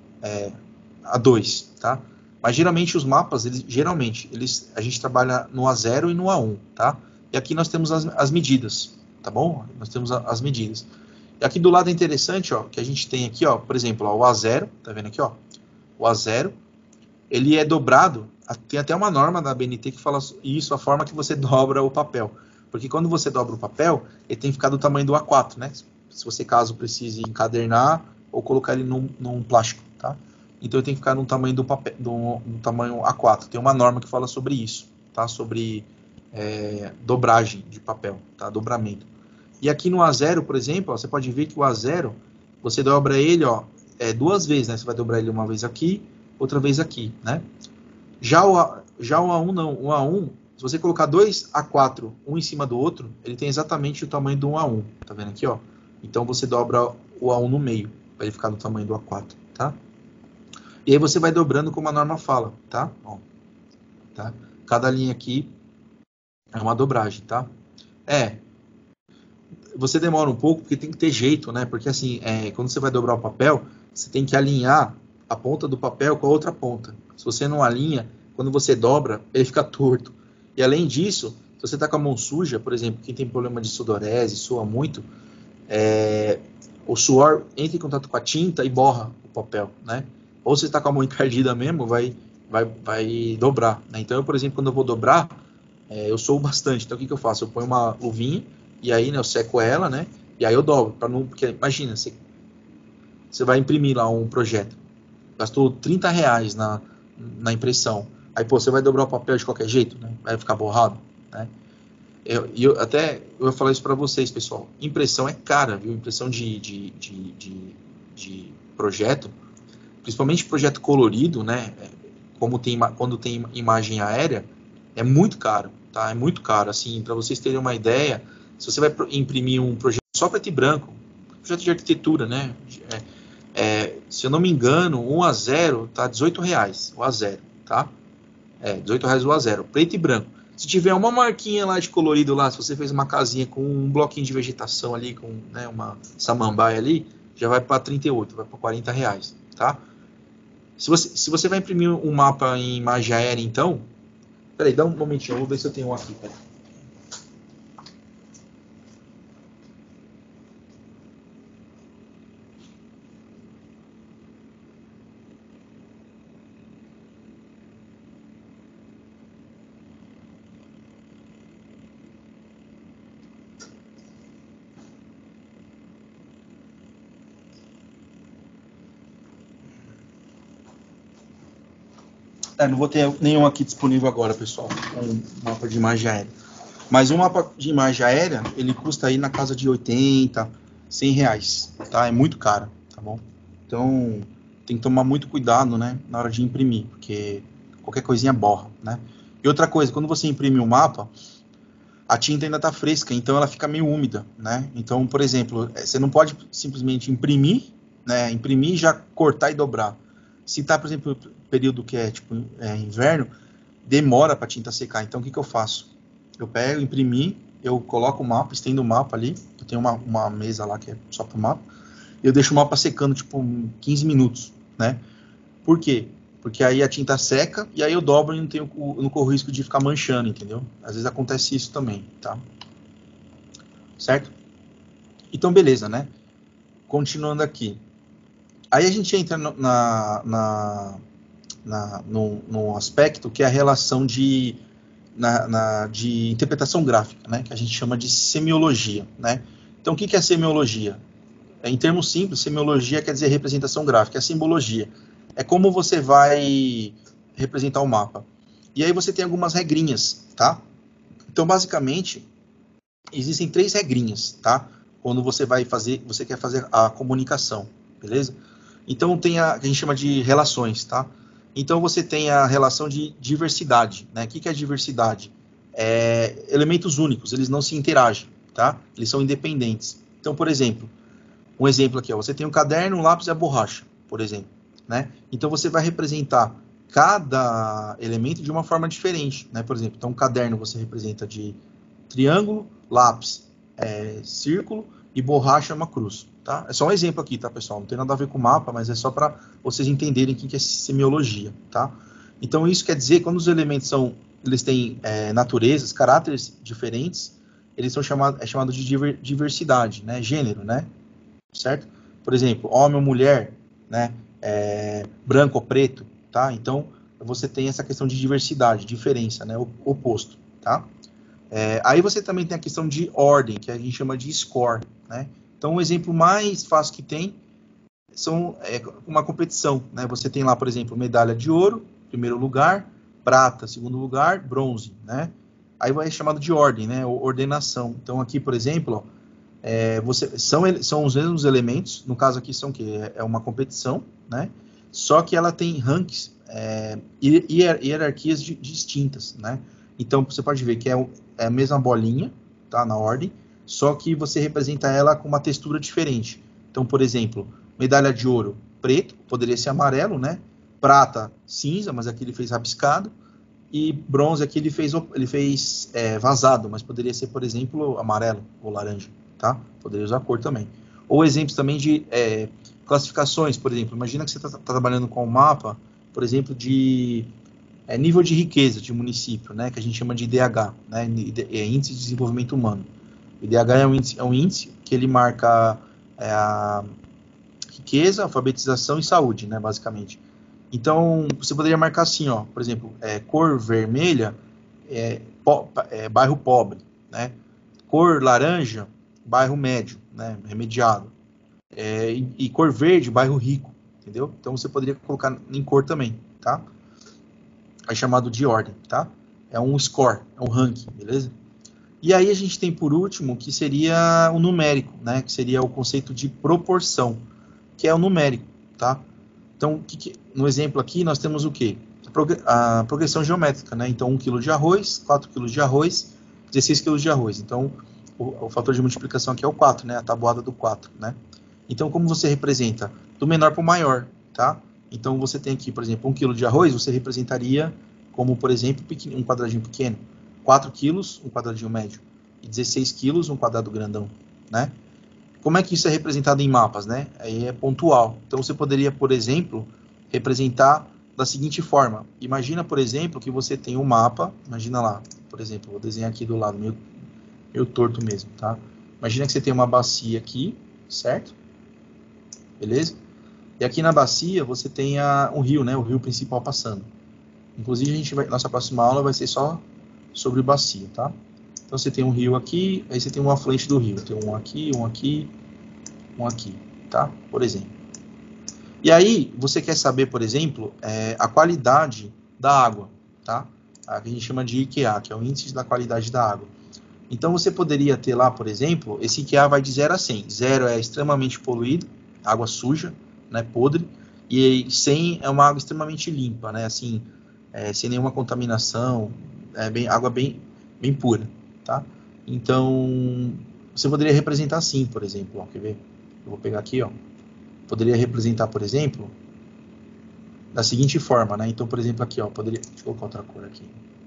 A2, tá? Mas geralmente os mapas, a gente trabalha no A0 e no A1, tá? E aqui nós temos as medidas, tá bom? Nós temos as medidas. E aqui do lado é interessante, ó, que a gente tem aqui, ó, por exemplo, ó, o A0, tá vendo aqui, ó? O A0, ele é dobrado, tem até uma norma da BNT que fala isso, a forma que você dobra o papel. Porque quando você dobra o papel, ele tem que ficar do tamanho do A4, né? Se você, caso precise encadernar ou colocar ele num plástico, tá? Então ele tem que ficar no tamanho do papel, no tamanho A4. Tem uma norma que fala sobre isso, tá? Sobre dobragem de papel, tá? Dobramento. E aqui no A0, por exemplo, ó, você pode ver que o A0, você dobra ele, ó, duas vezes, né? Você vai dobrar ele uma vez aqui, outra vez aqui, né? Já o A1 não. O A1, se você colocar dois A4, um em cima do outro, ele tem exatamente o tamanho do A1. Tá vendo aqui, ó? Então você dobra o A1 no meio, para ele ficar do tamanho do A4, tá? E aí você vai dobrando como a norma fala, tá? Ó, tá? Cada linha aqui é uma dobragem, tá? Você demora um pouco porque tem que ter jeito, né? Porque assim, quando você vai dobrar o papel, você tem que alinhar a ponta do papel com a outra ponta. Se você não alinha, quando você dobra, ele fica torto. E além disso, se você está com a mão suja, por exemplo, quem tem problema de sudorese, sua muito, o suor entra em contato com a tinta e borra o papel, né? Ou se está com a mão encardida mesmo, vai dobrar, né? Então, eu, por exemplo, quando eu vou dobrar, eu sou bastante. Então, o que eu faço? Eu ponho uma luvinha e aí, né, eu seco ela, né? E aí eu dobro, para não... Porque, imagina, você vai imprimir lá um projeto, gastou R$ 30 na impressão. Aí, pô, você vai dobrar o papel de qualquer jeito, né? Vai ficar borrado, né? Eu vou falar isso para vocês, pessoal. Impressão é cara, viu? Impressão de projeto, principalmente projeto colorido, né? Quando tem imagem aérea, é muito caro, tá? É muito caro. Assim, para vocês terem uma ideia, se você vai imprimir um projeto só preto e branco, projeto de arquitetura, né? Se eu não me engano, 1 a 0 tá R$ 18 o A0, tá? R$ 18 o A0, preto e branco. Se tiver uma marquinha lá de colorido lá, se você fez uma casinha com um bloquinho de vegetação ali, com, né, uma samambaia ali, já vai para 38, vai para R$ 40, tá? Se você vai imprimir um mapa em imagem aérea, então... Peraí, dá um momentinho, eu vou ver se eu tenho um aqui, peraí. Não vou ter nenhum aqui disponível agora, pessoal, um mapa de imagem aérea. Mas um mapa de imagem aérea, ele custa aí na casa de 80, R$ 100, tá? É muito caro, tá bom? Então, tem que tomar muito cuidado, né, na hora de imprimir, porque qualquer coisinha borra, né? E outra coisa, quando você imprime um mapa, a tinta ainda está fresca, então ela fica meio úmida, né? Então, por exemplo, você não pode simplesmente imprimir, né? Imprimir, já cortar e dobrar. Se está, por exemplo, período que é tipo inverno, demora para a tinta secar. Então, o que eu faço? Eu pego, imprimi, eu coloco o mapa, estendo o mapa ali. Eu tenho uma mesa lá que é só para o mapa. Eu deixo o mapa secando, tipo, 15 minutos, né? Por quê? Porque aí a tinta seca e aí eu dobro e não corro o risco de ficar manchando, entendeu? Às vezes acontece isso também, tá? Certo? Então, beleza, né? Continuando aqui. Aí a gente entra no aspecto que é a relação de interpretação gráfica, né? Que a gente chama de semiologia, né? Então, o que é semiologia? Em termos simples, semiologia quer dizer representação gráfica, é simbologia. É como você vai representar o mapa. E aí você tem algumas regrinhas, tá? Então, basicamente, existem 3 regrinhas, tá? Quando você quer fazer a comunicação, beleza? Então, tem a gente chama de relações, tá? Então, você tem a relação de diversidade, né? O que é diversidade? Elementos únicos, eles não se interagem, tá? Eles são independentes. Então, por exemplo, um exemplo aqui, ó, você tem um caderno, um lápis e a borracha, por exemplo, né? Então você vai representar cada elemento de uma forma diferente, né? Por exemplo, então um caderno você representa de triângulo, lápis círculo e borracha é uma cruz, tá? É só um exemplo aqui, tá, pessoal? Não tem nada a ver com o mapa, mas é só para vocês entenderem o que é semiologia, tá? Então isso quer dizer que quando os elementos eles têm naturezas, caráteres diferentes, eles são chamados de diversidade, né? Gênero, né? Certo? Por exemplo, homem ou mulher, né? Branco ou preto, tá? Então, você tem essa questão de diversidade, diferença, né? Oposto, tá? Aí você também tem a questão de ordem, que a gente chama de score, né? Então, um exemplo mais fácil que tem são uma competição, né? Você tem lá, por exemplo, medalha de ouro, primeiro lugar, prata, segundo lugar, bronze, né? Aí vai chamado de ordem, né? Ou ordenação. Então, aqui, por exemplo, ó, são os mesmos elementos, no caso aqui são o quê? É uma competição, né? Só que ela tem ranks, hierarquias distintas, né? Então você pode ver que é a mesma bolinha, tá? Na ordem, só que você representa ela com uma textura diferente. Então, por exemplo, medalha de ouro, preto, poderia ser amarelo, né? Prata, cinza, mas aqui ele fez rabiscado. E bronze aqui ele fez vazado, mas poderia ser, por exemplo, amarelo ou laranja, tá? Poderia usar cor também. Ou exemplos também de classificações, por exemplo. Imagina que você está trabalhando com um mapa, por exemplo, de nível de riqueza de município, né? Que a gente chama de IDH, né? Índice de Desenvolvimento Humano. O IDH é um índice que ele marca a riqueza, alfabetização e saúde, né? Basicamente. Então, você poderia marcar assim, ó, por exemplo, cor vermelha, bairro pobre, né? Cor laranja, bairro médio, né? Remediado. E cor verde, bairro rico, entendeu? Então, você poderia colocar em cor também, tá? É chamado de ordem, tá? É um score, é um ranking, beleza? E aí a gente tem, por último, que seria o numérico, né? Que seria o conceito de proporção, que é o numérico, tá? Então, no exemplo aqui, nós temos o quê? A progressão geométrica, né? Então, 1 kg de arroz, 4 kg de arroz, 16 kg de arroz. Então, o fator de multiplicação aqui é o 4, né? A tabuada do 4, né? Então, como você representa? Do menor para o maior, tá? Então, você tem aqui, por exemplo, 1 kg de arroz, você representaria como, por exemplo, um quadradinho pequeno. 4 quilos, um quadradinho médio. E 16 quilos, um quadrado grandão, né? Como é que isso é representado em mapas, né? Aí é pontual. Então, você poderia, por exemplo, representar da seguinte forma. Imagina, por exemplo, que você tem um mapa. Imagina lá, por exemplo, vou desenhar aqui do lado, meio torto mesmo, tá? Imagina que você tem uma bacia aqui, certo? Beleza? E aqui na bacia você tem um rio, né? O rio principal passando. Inclusive, nossa próxima aula vai ser só sobre bacia, tá? Então você tem um rio aqui, aí você tem um afluente do rio. Tem um aqui, um aqui, um aqui, tá? Por exemplo. E aí, você quer saber, por exemplo, a qualidade da água, tá? A que a gente chama de IQA, que é o índice da qualidade da água. Então você poderia ter lá, por exemplo, esse IQA vai de 0 a 100. 0 é extremamente poluído, água suja, né, podre, e 100 é uma água extremamente limpa, né, assim, sem nenhuma contaminação, água bem pura, tá? Então, você poderia representar assim, por exemplo, ó, quer ver? Eu vou pegar aqui, ó. Poderia representar, por exemplo, da seguinte forma, né? Então, por exemplo, aqui, ó, deixa eu colocar outra cor aqui.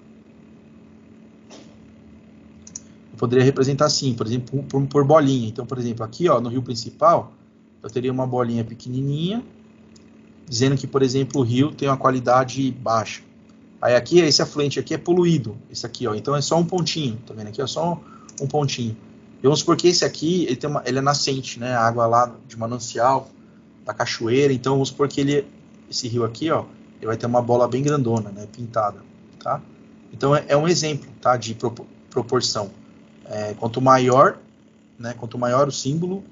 Eu poderia representar assim, por exemplo, por bolinha. Então, por exemplo, aqui, ó, no rio principal, eu teria uma bolinha pequenininha, dizendo que, por exemplo, o rio tem uma qualidade baixa. Aí aqui, esse afluente aqui é poluído, esse aqui, ó. Então é só um pontinho, tá vendo aqui? É só um pontinho. E vamos supor que esse aqui, ele é nascente, né? A água lá de manancial, da cachoeira. Então vamos supor que esse rio aqui, ó, ele vai ter uma bola bem grandona, né? Pintada, tá? Então é um exemplo, tá? De proporção. Quanto maior, né? Quanto maior o símbolo,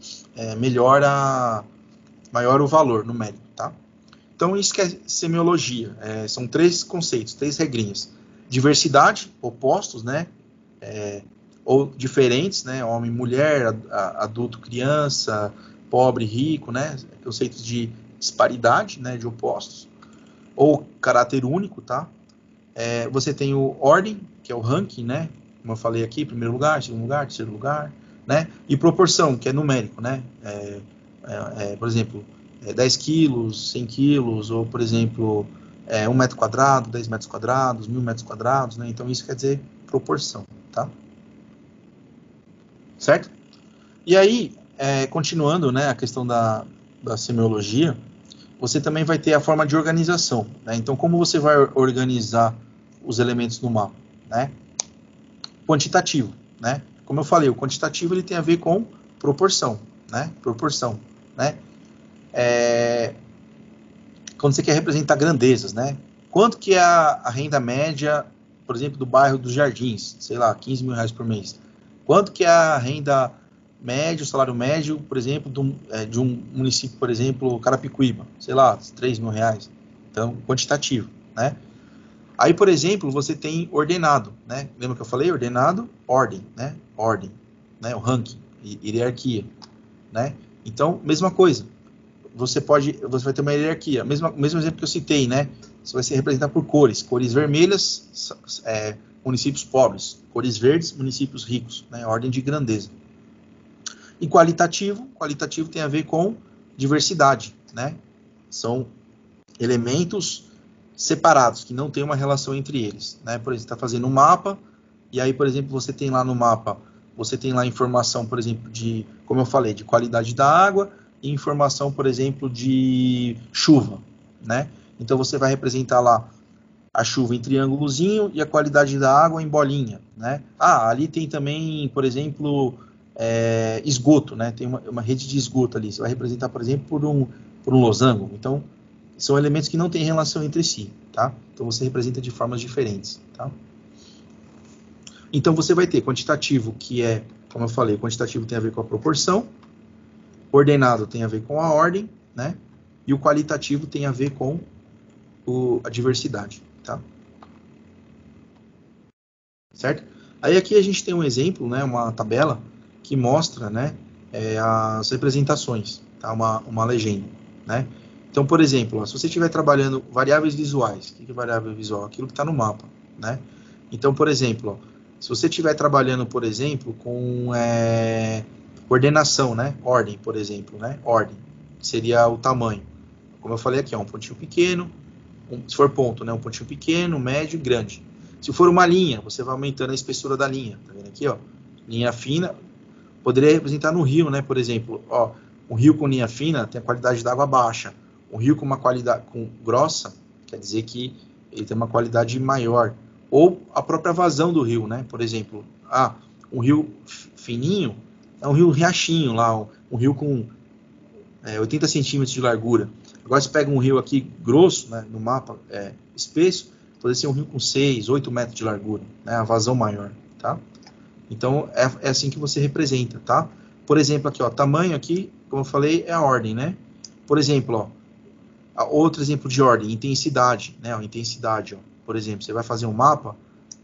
maior o valor numérico, tá? Então, isso que é semiologia. São 3 conceitos, 3 regrinhas. Diversidade, opostos, né? Ou diferentes, né? Homem, mulher, adulto, criança, pobre, rico, né? Conceitos de disparidade, né? De opostos. Ou caráter único, tá? Você tem o ordem, que é o ranking, né? Como eu falei aqui, primeiro lugar, segundo lugar, terceiro lugar, né? E proporção, que é numérico, né? Por exemplo, 10 quilos, 100 quilos, ou, por exemplo, 1 metro quadrado, 10 metros quadrados, 1000 metros quadrados, né? Então, isso quer dizer proporção, tá? Certo? E aí, continuando, né, a questão da semiologia, você também vai ter a forma de organização, né? Então, como você vai organizar os elementos no mapa, né? Quantitativo, né? Como eu falei, o quantitativo ele tem a ver com proporção, né? Proporção, né? Quando você quer representar grandezas, né? Quanto que é a renda média, por exemplo, do bairro dos Jardins? Sei lá, 15 mil reais por mês. Quanto que é a renda média, o salário médio, por exemplo, de um município, por exemplo, Carapicuíba? Sei lá, 3 mil reais. Então, quantitativo, né? Aí, por exemplo, você tem ordenado, né? Lembra que eu falei? Ordenado, ordem, né? Ordem, né? O ranking, hierarquia, né? Então, mesma coisa. Você vai ter uma hierarquia. Mesmo exemplo que eu citei, né? Você vai se representar por cores. Cores vermelhas, municípios pobres. Cores verdes, municípios ricos, né? Ordem de grandeza, E qualitativo tem a ver com diversidade, né? São elementos separados, que não tem uma relação entre eles, né? Por exemplo, você está fazendo um mapa, e aí, por exemplo, você tem lá no mapa, você tem lá informação, por exemplo, de, como eu falei, de qualidade da água, e informação, por exemplo, de chuva, né? Então, você vai representar lá a chuva em triângulozinho e a qualidade da água em bolinha, né? Ah, ali tem também, por exemplo, esgoto, né? Tem uma rede de esgoto ali. Você vai representar, por exemplo, por um losango. Então, são elementos que não têm relação entre si, tá? Então, você representa de formas diferentes, tá? Então, você vai ter quantitativo, que é, como eu falei, quantitativo tem a ver com a proporção, ordenado tem a ver com a ordem, né? E o qualitativo tem a ver com a diversidade, tá? Certo? Aí aqui a gente tem um exemplo, né, uma tabela que mostra, né, as representações, tá? Uma legenda, né? Então, por exemplo, ó, se você estiver trabalhando variáveis visuais, o que é variável visual? Aquilo que está no mapa, né? Então, por exemplo, ó, se você estiver trabalhando, por exemplo, com ordenação, né? Ordem, por exemplo, né? Ordem, seria o tamanho. Como eu falei aqui, ó, um pontinho pequeno, se for ponto, né? Um pontinho pequeno, médio e grande. Se for uma linha, você vai aumentando a espessura da linha. Tá vendo aqui, ó? Linha fina, poderia representar no rio, né? Por exemplo, ó, um rio com linha fina tem a qualidade d'água baixa. Um rio com uma qualidade grossa, quer dizer que ele tem uma qualidade maior. Ou a própria vazão do rio, né? Por exemplo, um rio fininho é um rio riachinho lá, um rio com 80 centímetros de largura. Agora, se pega um rio aqui grosso, né, no mapa espesso, pode ser um rio com 6, 8 metros de largura, né, a vazão maior, tá? Então, é assim que você representa, tá? Por exemplo, aqui, ó, tamanho aqui, como eu falei, é a ordem, né? Por exemplo, ó, outro exemplo de ordem, intensidade, né? Ó, intensidade, ó. Por exemplo, você vai fazer um mapa,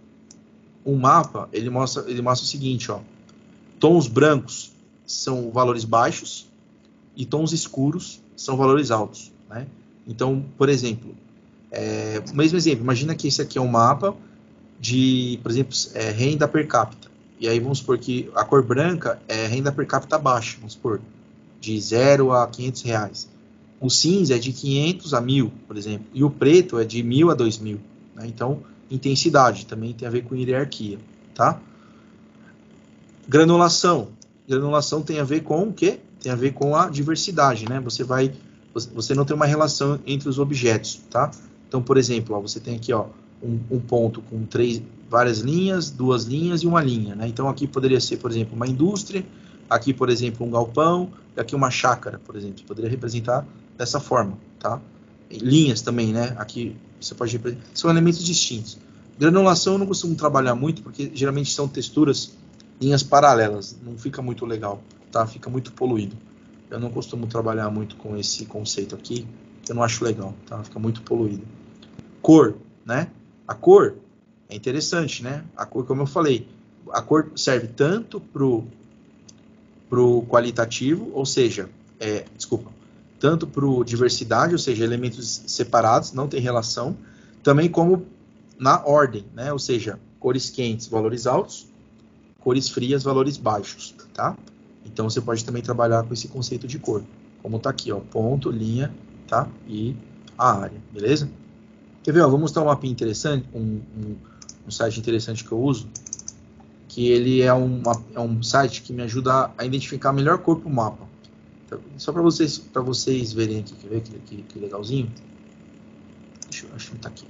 ele mostra o seguinte, ó, tons brancos são valores baixos e tons escuros são valores altos, né? Então, por exemplo, o mesmo exemplo, imagina que esse aqui é um mapa de, por exemplo, renda per capita. E aí vamos supor que a cor branca é renda per capita baixa, vamos supor, de 0 a 500 reais. O cinza é de 500 a 1.000, por exemplo. E o preto é de 1.000 a 2.000. Né? Então, intensidade também tem a ver com hierarquia, tá? Granulação. Granulação tem a ver com o quê? Tem a ver com a diversidade, né? Você não tem uma relação entre os objetos, tá? Então, por exemplo, ó, você tem aqui, ó, um ponto com várias linhas, 2 linhas e uma linha, né? Então, aqui poderia ser, por exemplo, uma indústria, aqui, por exemplo, um galpão, e aqui uma chácara, por exemplo. Poderia representar dessa forma, tá? Linhas também, né? Aqui você pode representar. São elementos distintos. Granulação eu não costumo trabalhar muito, porque geralmente são texturas, linhas paralelas. Não fica muito legal, tá? Fica muito poluído. Eu não costumo trabalhar muito com esse conceito aqui, eu não acho legal, tá? Fica muito poluído. Cor, né? A cor é interessante, né? A cor, como eu falei, a cor serve tanto pro qualitativo, ou seja, tanto pro diversidade, ou seja, elementos separados, não tem relação, também como na ordem, né? Ou seja, cores quentes, valores altos, cores frias, valores baixos, tá? Então, você pode também trabalhar com esse conceito de cor, como tá aqui, ó, ponto, linha, tá? E a área, beleza? Quer ver, ó, vou mostrar um mapinha interessante, um site interessante que eu uso, que ele é um site que me ajuda a identificar a melhor cor para o mapa. Então, só para vocês verem aqui, quer ver que legalzinho? Deixa eu tá aqui.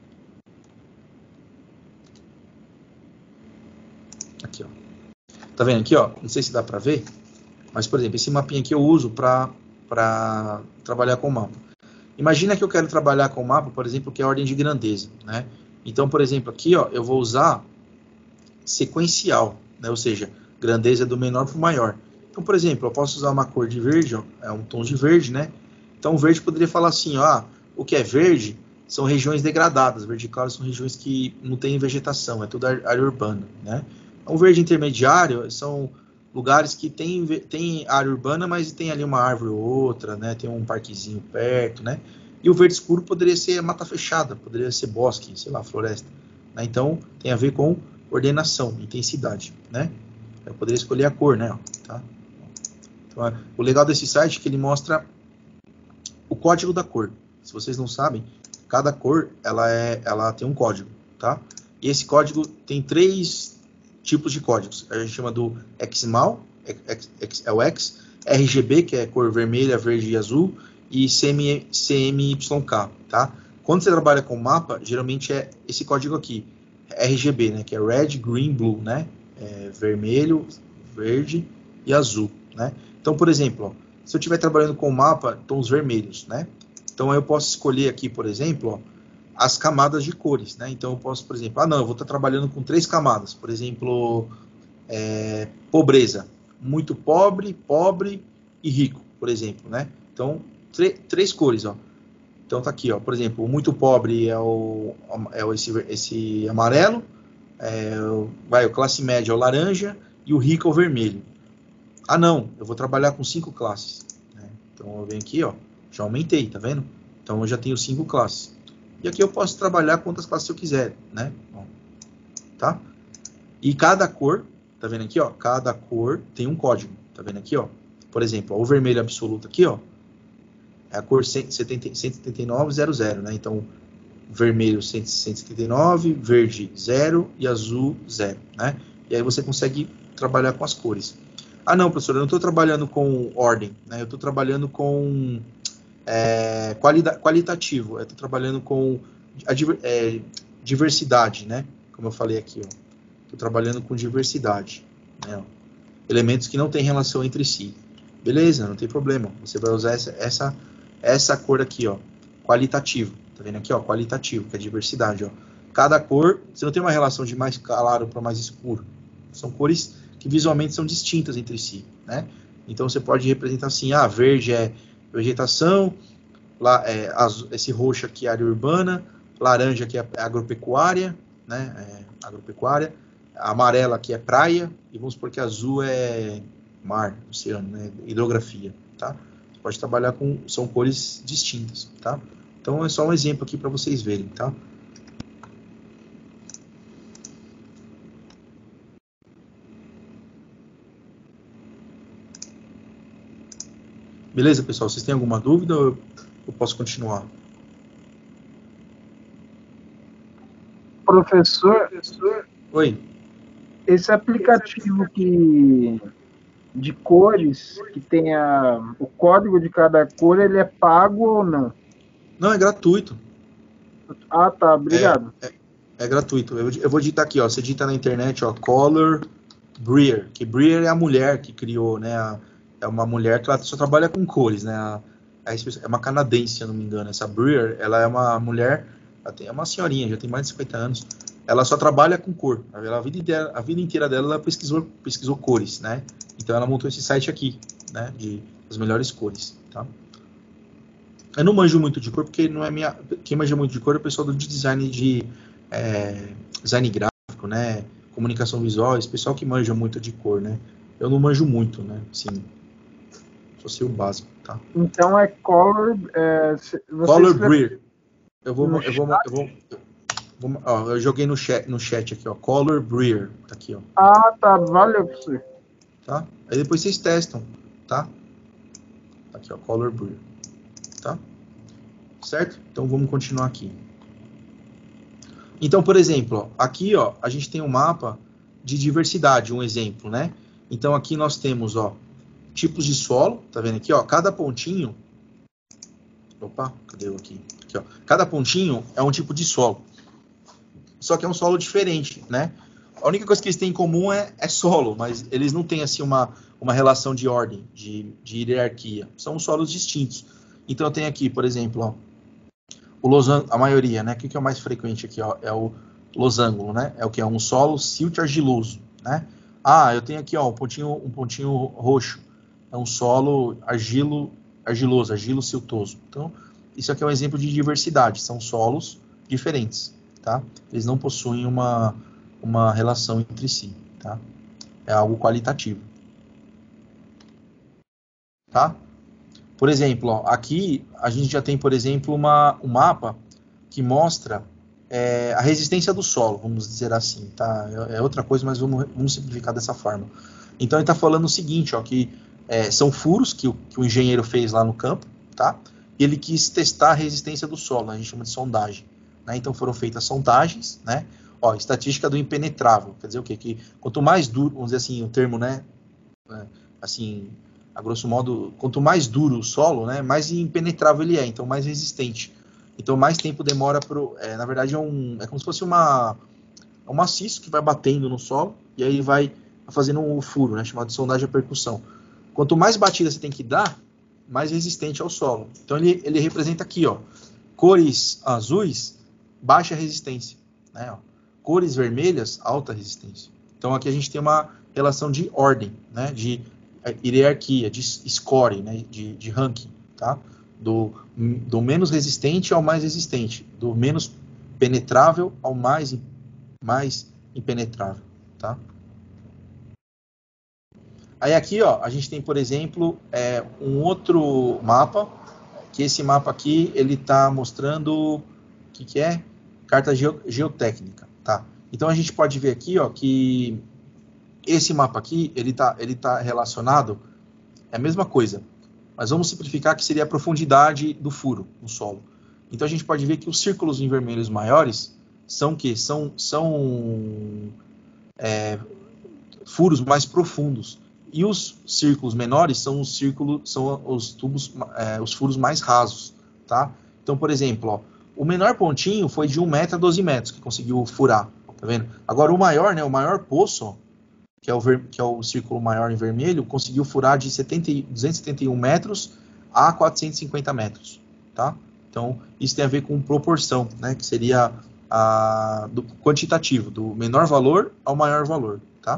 Aqui, ó. Tá vendo aqui, ó? Não sei se dá para ver, mas, por exemplo, esse mapinha aqui eu uso para trabalhar com o mapa. Imagina que eu quero trabalhar com o mapa, por exemplo, que é a ordem de grandeza, né? Então, por exemplo, aqui, ó, eu vou usar sequencial, né? Ou seja, grandeza do menor para o maior. Então, por exemplo, eu posso usar uma cor de verde, ó, um tom de verde, né? Então, o verde poderia falar assim, ó, o que é verde são regiões degradadas, verde claro são regiões que não tem vegetação, é tudo área urbana, né? O verde intermediário são lugares que tem área urbana, mas tem ali uma árvore ou outra, né? Tem um parquezinho perto, né? E o verde escuro poderia ser mata fechada, poderia ser bosque, sei lá, floresta. Né? Então, tem a ver com ordenação, intensidade, né? Eu poderia escolher a cor, né? Tá? Então, o legal desse site é que ele mostra o código da cor. Se vocês não sabem, cada cor ela tem um código, tá? E esse código tem 3 tipos de códigos. A gente chama do XMAL, é o X, RGB, que é cor vermelha, verde e azul, e CMYK, tá? Quando você trabalha com mapa, geralmente é esse código aqui, RGB, né? Que é Red, Green, Blue, né? Vermelho, verde e azul, né? Então, por exemplo, ó, se eu estiver trabalhando com mapa, tons vermelhos, né? Então, eu posso escolher aqui, por exemplo, ó, as camadas de cores, né? Então, eu posso, por exemplo, não, eu vou estar trabalhando com 3 camadas. Por exemplo, pobreza. Muito pobre, pobre e rico, por exemplo, né? Então, 3 cores, ó. Então, tá aqui, ó. Por exemplo, o muito pobre esse amarelo, o classe média é o laranja e o rico é o vermelho. Ah, não, eu vou trabalhar com 5 classes, né? Então, eu venho aqui, ó, já aumentei, tá vendo? Então, eu já tenho 5 classes. E aqui eu posso trabalhar quantas classes eu quiser, né? Ó, tá? E cada cor, tá vendo aqui, ó? Cada cor tem um código, tá vendo aqui, ó? Por exemplo, ó, o vermelho absoluto aqui, ó, é a cor 17900, né? Então, vermelho 179, verde 0 e azul 0, né? E aí você consegue trabalhar com as cores. Ah, não, professor, eu não estou trabalhando com ordem, né? Eu estou trabalhando com qualitativo, eu estou trabalhando com diversidade, né? Como eu falei aqui, ó. Estou trabalhando com diversidade, né? Elementos que não têm relação entre si. Beleza, não tem problema. Você vai usar essa cor aqui, ó, qualitativo. Tá vendo aqui, ó, qualitativo, que é diversidade, ó. Cada cor, você não tem uma relação de mais claro para mais escuro. São cores que visualmente são distintas entre si, né? Então você pode representar assim, verde é vegetação, esse roxo aqui é área urbana, laranja aqui é agropecuária, né? Agropecuária, a amarela aqui é praia, e vamos supor que azul é mar, oceano, né? Hidrografia, tá? Você pode trabalhar são cores distintas, tá? Então é só um exemplo aqui para vocês verem, tá? Beleza, pessoal? Vocês têm alguma dúvida ou eu posso continuar? Professor, Oi. esse aplicativo de cores, que tem o código de cada cor, ele é pago ou não? Não, é gratuito. Ah, tá, obrigado. É gratuito. Eu vou digitar aqui, ó. Você digita na internet, ó, Color Breer, que Breer é a mulher que criou, né? É uma mulher que ela só trabalha com cores, né? É uma canadense, se eu não me engano. Essa Breer, ela é uma mulher, é uma senhorinha, já tem mais de 50 anos. Ela só trabalha com cor. A vida inteira dela, ela pesquisou cores, né? Então ela montou esse site aqui, né? Das melhores cores, tá? Eu não manjo muito de cor, porque não é minha. Quem manja muito de cor é o pessoal do design design gráfico, né? Comunicação visual, esse pessoal que manja muito de cor, né? Eu não manjo muito, né? Assim, só sei o básico, tá? Então é Color. Color Breer. Eu joguei no chat aqui, ó. Color Breer, tá aqui, ó. Ah, tá, valeu, professor. Tá? Aí depois vocês testam, tá? Tá aqui, ó, Color Breer, tá? Certo? Então vamos continuar aqui. Então, por exemplo, ó, aqui, ó, a gente tem um mapa de diversidade, um exemplo, né? Então aqui nós temos, ó, tipos de solo, tá vendo aqui, ó? Cada pontinho. Opa, cadê eu aqui? Aqui, ó. Cada pontinho é um tipo de solo. Só que é um solo diferente, né? A única coisa que eles têm em comum é solo, mas eles não têm assim uma relação de ordem, de hierarquia. São solos distintos. Então eu tenho aqui, por exemplo, ó, o losango, a maioria, né? O que é o mais frequente aqui, ó? É o losango, né? É o que é um solo silt argiloso, né? Eu tenho aqui, ó, um pontinho roxo. É um solo argiloso, argilo siltoso. Então, isso aqui é um exemplo de diversidade. São solos diferentes, tá? Eles não possuem uma relação entre si, tá? É algo qualitativo, tá? Por exemplo, ó, aqui a gente já tem, por exemplo, um mapa que mostra a resistência do solo, vamos dizer assim, tá? É outra coisa, mas vamos simplificar dessa forma. Então ele está falando o seguinte, ó, que são furos que o engenheiro fez lá no campo, tá? E ele quis testar a resistência do solo, a gente chama de sondagem, né? Então foram feitas sondagens, né? Ó, estatística do impenetrável, quer dizer o quê? Que quanto mais duro, vamos dizer assim, o termo, né? Assim, a grosso modo, quanto mais duro o solo, né? Mais impenetrável ele é, então mais resistente. Então mais tempo demora na verdade é como se fosse um maciço que vai batendo no solo e aí vai fazendo um furo, né? Chamado de sondagem a percussão. Quanto mais batida você tem que dar, mais resistente ao solo. Então ele representa aqui, ó, cores azuis, baixa resistência, né? Ó. Cores vermelhas, alta resistência. Então aqui a gente tem uma relação de ordem, né? De hierarquia, de score, né? De ranking, tá? Do menos resistente ao mais resistente, do menos penetrável ao mais impenetrável, tá? Aí aqui, ó, a gente tem, por exemplo, um outro mapa, que esse mapa aqui, ele está mostrando o que é? Carta geotécnica, tá? Então a gente pode ver aqui, ó, que esse mapa aqui, ele tá relacionado, é a mesma coisa, mas vamos simplificar que seria a profundidade do furo no solo. Então a gente pode ver que os círculos em vermelhos maiores são o quê? São furos mais profundos. E os círculos menores são os tubos, os furos mais rasos, tá? Então, por exemplo, ó, o menor pontinho foi de 1 metro a 12 metros que conseguiu furar, tá vendo? Agora o maior, né, o maior poço, ó, que é o círculo maior em vermelho, conseguiu furar de 271 metros a 450 metros, tá? Então, isso tem a ver com proporção, né, que seria do quantitativo, do menor valor ao maior valor, tá?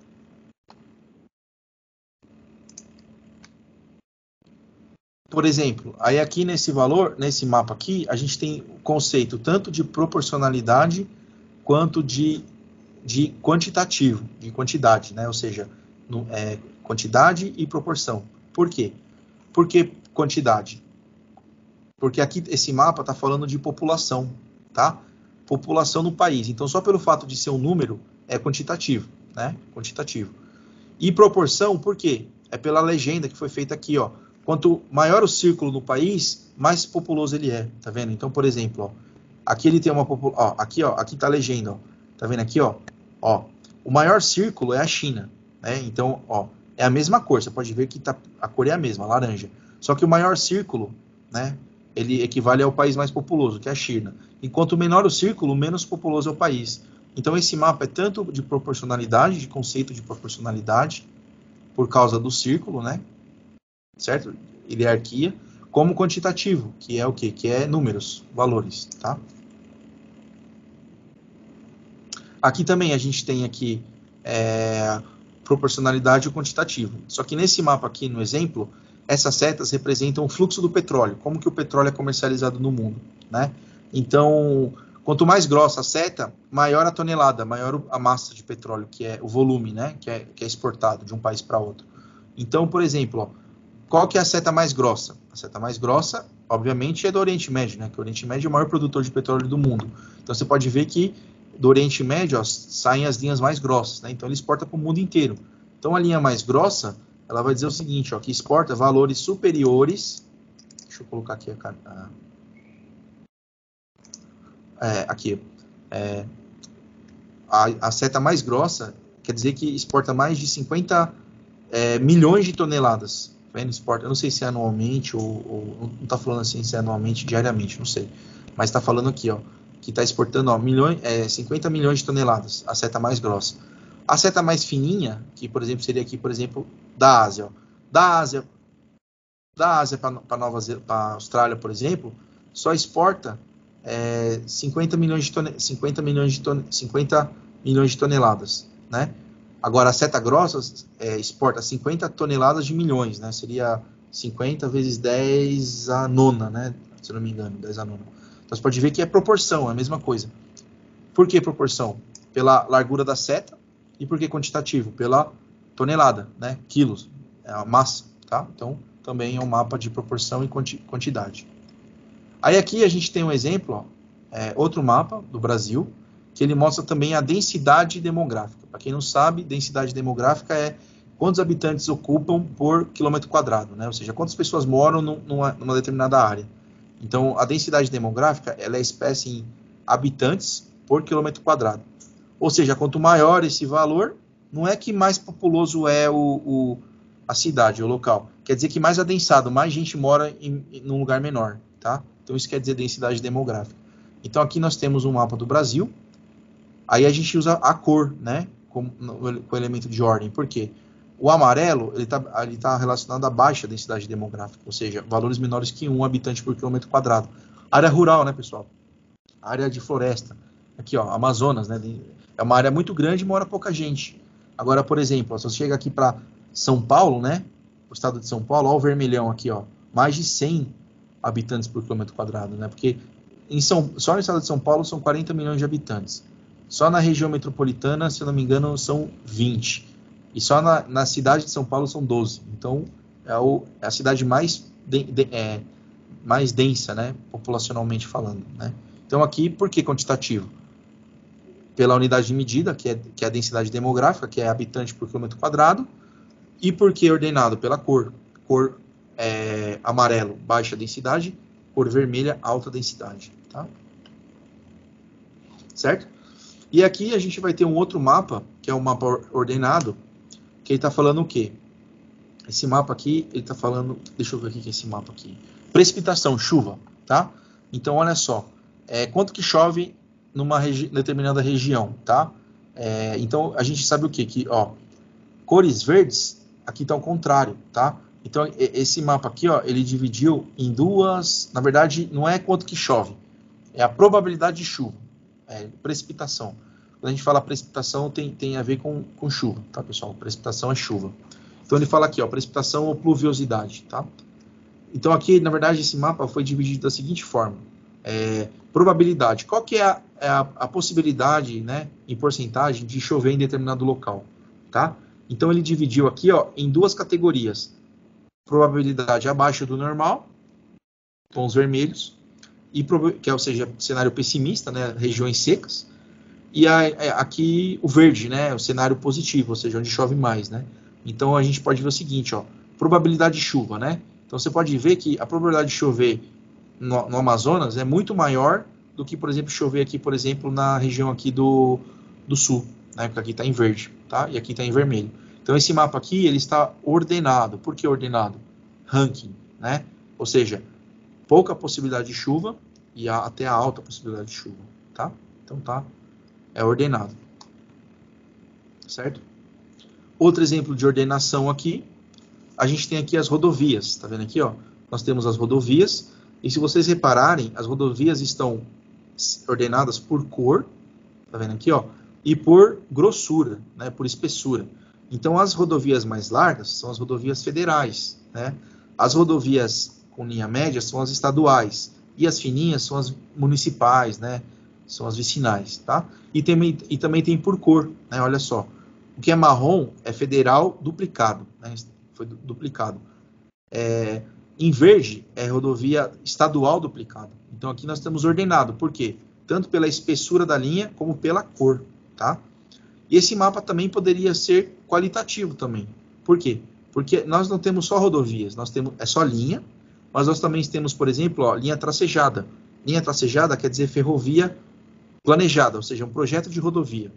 Por exemplo, aí aqui nesse mapa aqui, a gente tem o conceito tanto de proporcionalidade quanto de quantitativo, de quantidade, né? Ou seja, quantidade e proporção. Por quê? Por que quantidade? Porque aqui esse mapa está falando de população, tá? População no país. Então, só pelo fato de ser um número, é quantitativo, né? Quantitativo. E proporção, por quê? É pela legenda que foi feita aqui, ó. Quanto maior o círculo no país, mais populoso ele é, tá vendo? Então, por exemplo, ó, aqui ele tem uma população, aqui tá a legenda, ó. Tá vendo aqui, ó? Ó, o maior círculo é a China, né? Então, ó, é a mesma cor, você pode ver que a cor é a mesma, laranja. Só que o maior círculo, né, ele equivale ao país mais populoso, que é a China. Enquanto menor o círculo, menos populoso é o país. Então, esse mapa é tanto de proporcionalidade, de conceito de proporcionalidade, por causa do círculo, né? Certo? Hierarquia, como quantitativo, que é o quê? Que é números, valores, tá? Aqui também a gente tem aqui proporcionalidade e quantitativo. Só que nesse mapa aqui, no exemplo, essas setas representam o fluxo do petróleo, como que o petróleo é comercializado no mundo, né? Então, quanto mais grossa a seta, maior a tonelada, maior a massa de petróleo, que é o volume, né? Que é exportado de um país para outro. Então, por exemplo, ó, qual que é a seta mais grossa? A seta mais grossa, obviamente, é do Oriente Médio, né? Que o Oriente Médio é o maior produtor de petróleo do mundo. Então, você pode ver que do Oriente Médio, ó, saem as linhas mais grossas, né? Então, ele exporta para o mundo inteiro. Então, a linha mais grossa, ela vai dizer o seguinte, ó, que exporta valores superiores. Deixa eu colocar aqui aqui. A seta mais grossa quer dizer que exporta mais de 50 milhões de toneladas. Exporta, eu não sei se é anualmente ou não está falando assim se é anualmente, diariamente, não sei. Mas está falando aqui, ó, que está exportando 50 milhões de toneladas, a seta mais grossa. A seta mais fininha, que por exemplo seria aqui, por exemplo, da Ásia, ó. Da Ásia para a Austrália, por exemplo, só exporta 50 milhões de toneladas, né? Agora, a seta grossa exporta 50 toneladas de milhões, né? Seria 50 vezes 10 a nona, né? Se não me engano, 10 a nona. Então, você pode ver que é proporção, é a mesma coisa. Por que proporção? Pela largura da seta. E por que quantitativo? Pela tonelada, né? Quilos, é a massa, tá? Então, também é um mapa de proporção e quantidade. Aí aqui a gente tem um exemplo, ó, outro mapa do Brasil, que ele mostra também a densidade demográfica. Para quem não sabe, densidade demográfica é quantos habitantes ocupam por quilômetro quadrado, né? Ou seja, quantas pessoas moram numa determinada área. Então, a densidade demográfica, ela é espécie em habitantes por quilômetro quadrado. Ou seja, quanto maior esse valor, não é que mais populoso é a cidade, o local. Quer dizer que mais adensado, mais gente mora num lugar menor, tá? Então, isso quer dizer densidade demográfica. Então, aqui nós temos um mapa do Brasil. Aí a gente usa a cor, né? Com o elemento de ordem. Por quê? O amarelo, ele tá relacionado à baixa densidade demográfica, ou seja, valores menores que 1 habitante por quilômetro quadrado. Área rural, né, pessoal? Área de floresta. Aqui, ó, Amazonas, né? É uma área muito grande e mora pouca gente. Agora, por exemplo, ó, se você chega aqui para São Paulo, né? O estado de São Paulo, ó, o vermelhão aqui, ó. Mais de 100 habitantes por quilômetro quadrado, né? Porque só no estado de São Paulo são 40 milhões de habitantes. Só na região metropolitana, se eu não me engano, são 20. E só na cidade de São Paulo são 12. Então, é a cidade mais densa, né? Populacionalmente falando, né? Então, aqui, por que quantitativo? Pela unidade de medida, que é a densidade demográfica, que é habitante por quilômetro quadrado. E por que ordenado? Pela cor. Cor amarelo, baixa densidade. Cor vermelha, alta densidade. Tá? Certo? E aqui a gente vai ter um outro mapa, que é um mapa ordenado, que ele está falando o quê? Esse mapa aqui, ele está falando... Deixa eu ver o que é esse mapa aqui. Precipitação, chuva, tá? Então, olha só. Quanto que chove numa determinada região, tá? Então, a gente sabe o quê? Que, ó, cores verdes, aqui está ao contrário, tá? Então, esse mapa aqui, ó, ele dividiu em duas... Na verdade, não é quanto que chove. É a probabilidade de chuva. Precipitação. Quando a gente fala precipitação, tem a ver com chuva, tá, pessoal? Precipitação é chuva. Então, ele fala aqui, ó, precipitação ou pluviosidade, tá? Então, aqui, na verdade, esse mapa foi dividido da seguinte forma. Probabilidade. Qual que é a possibilidade, né, em porcentagem, de chover em determinado local, tá? Então, ele dividiu aqui, ó, em duas categorias. Probabilidade abaixo do normal, tons vermelhos, ou seja, cenário pessimista, né, regiões secas, e aqui o verde, né, o cenário positivo, ou seja, onde chove mais, né. Então a gente pode ver o seguinte, ó, probabilidade de chuva, né. Então você pode ver que a probabilidade de chover no Amazonas é muito maior do que, por exemplo, chover aqui, por exemplo, na região aqui do sul, né, porque aqui está em verde, tá, e aqui está em vermelho. Então esse mapa aqui, ele está ordenado. Por que ordenado? Ranking, né, ou seja, pouca possibilidade de chuva e até a alta possibilidade de chuva, tá? Então é ordenado, certo? Outro exemplo de ordenação aqui, a gente tem aqui as rodovias, tá vendo aqui, ó? Nós temos as rodovias, e se vocês repararem, as rodovias estão ordenadas por cor, tá vendo aqui, ó? E por grossura, né? Por espessura. Então, as rodovias mais largas são as rodovias federais, né? As rodovias com linha média são as estaduais, e as fininhas são as municipais, né? São as vicinais, tá? E também tem por cor, né? Olha só. O que é marrom é federal duplicado, né? Foi duplicado. Em verde é rodovia estadual duplicada. Então aqui nós temos ordenado. Por quê? Tanto pela espessura da linha como pela cor, tá? E esse mapa também poderia ser qualitativo também. Por quê? Porque nós não temos só rodovias, é só linha, mas nós também temos, por exemplo, ó, linha tracejada. Linha tracejada quer dizer ferrovia planejada, ou seja, um projeto de rodovia.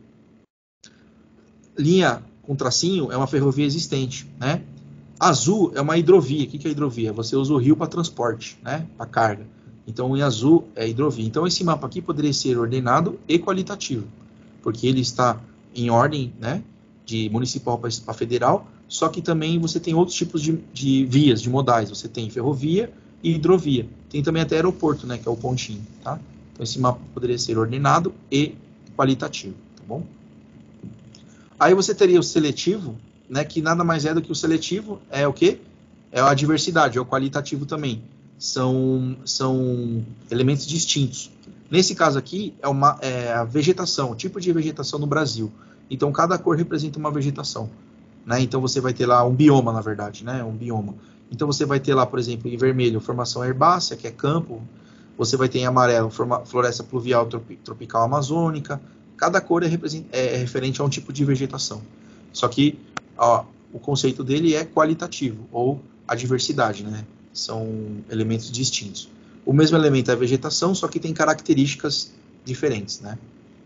Linha com tracinho é uma ferrovia existente, né? Azul é uma hidrovia. O que é hidrovia? Você usa o rio para transporte, né? Para carga. Então, em azul é hidrovia. Então, esse mapa aqui poderia ser ordenado e qualitativo, porque ele está em ordem, né? De municipal para federal, só que também você tem outros tipos de vias, de modais. Você tem ferrovia e hidrovia. Tem também até aeroporto, né? Que é o pontinho, tá? Então, esse mapa poderia ser ordenado e qualitativo, tá bom? Aí você teria o seletivo, né, que nada mais é do que o seletivo, é o quê? É a diversidade, é o qualitativo também. São elementos distintos. Nesse caso aqui, é a vegetação, o tipo de vegetação no Brasil. Então, cada cor representa uma vegetação, né? Então, você vai ter lá um bioma, na verdade, né? Um bioma. Então, você vai ter lá, por exemplo, em vermelho, formação herbácea, que é campo. Você vai ter em amarelo, floresta pluvial tropical amazônica. Cada cor é referente a um tipo de vegetação. Só que, ó, o conceito dele é qualitativo, ou a diversidade, né? São elementos distintos. O mesmo elemento é a vegetação, só que tem características diferentes, né?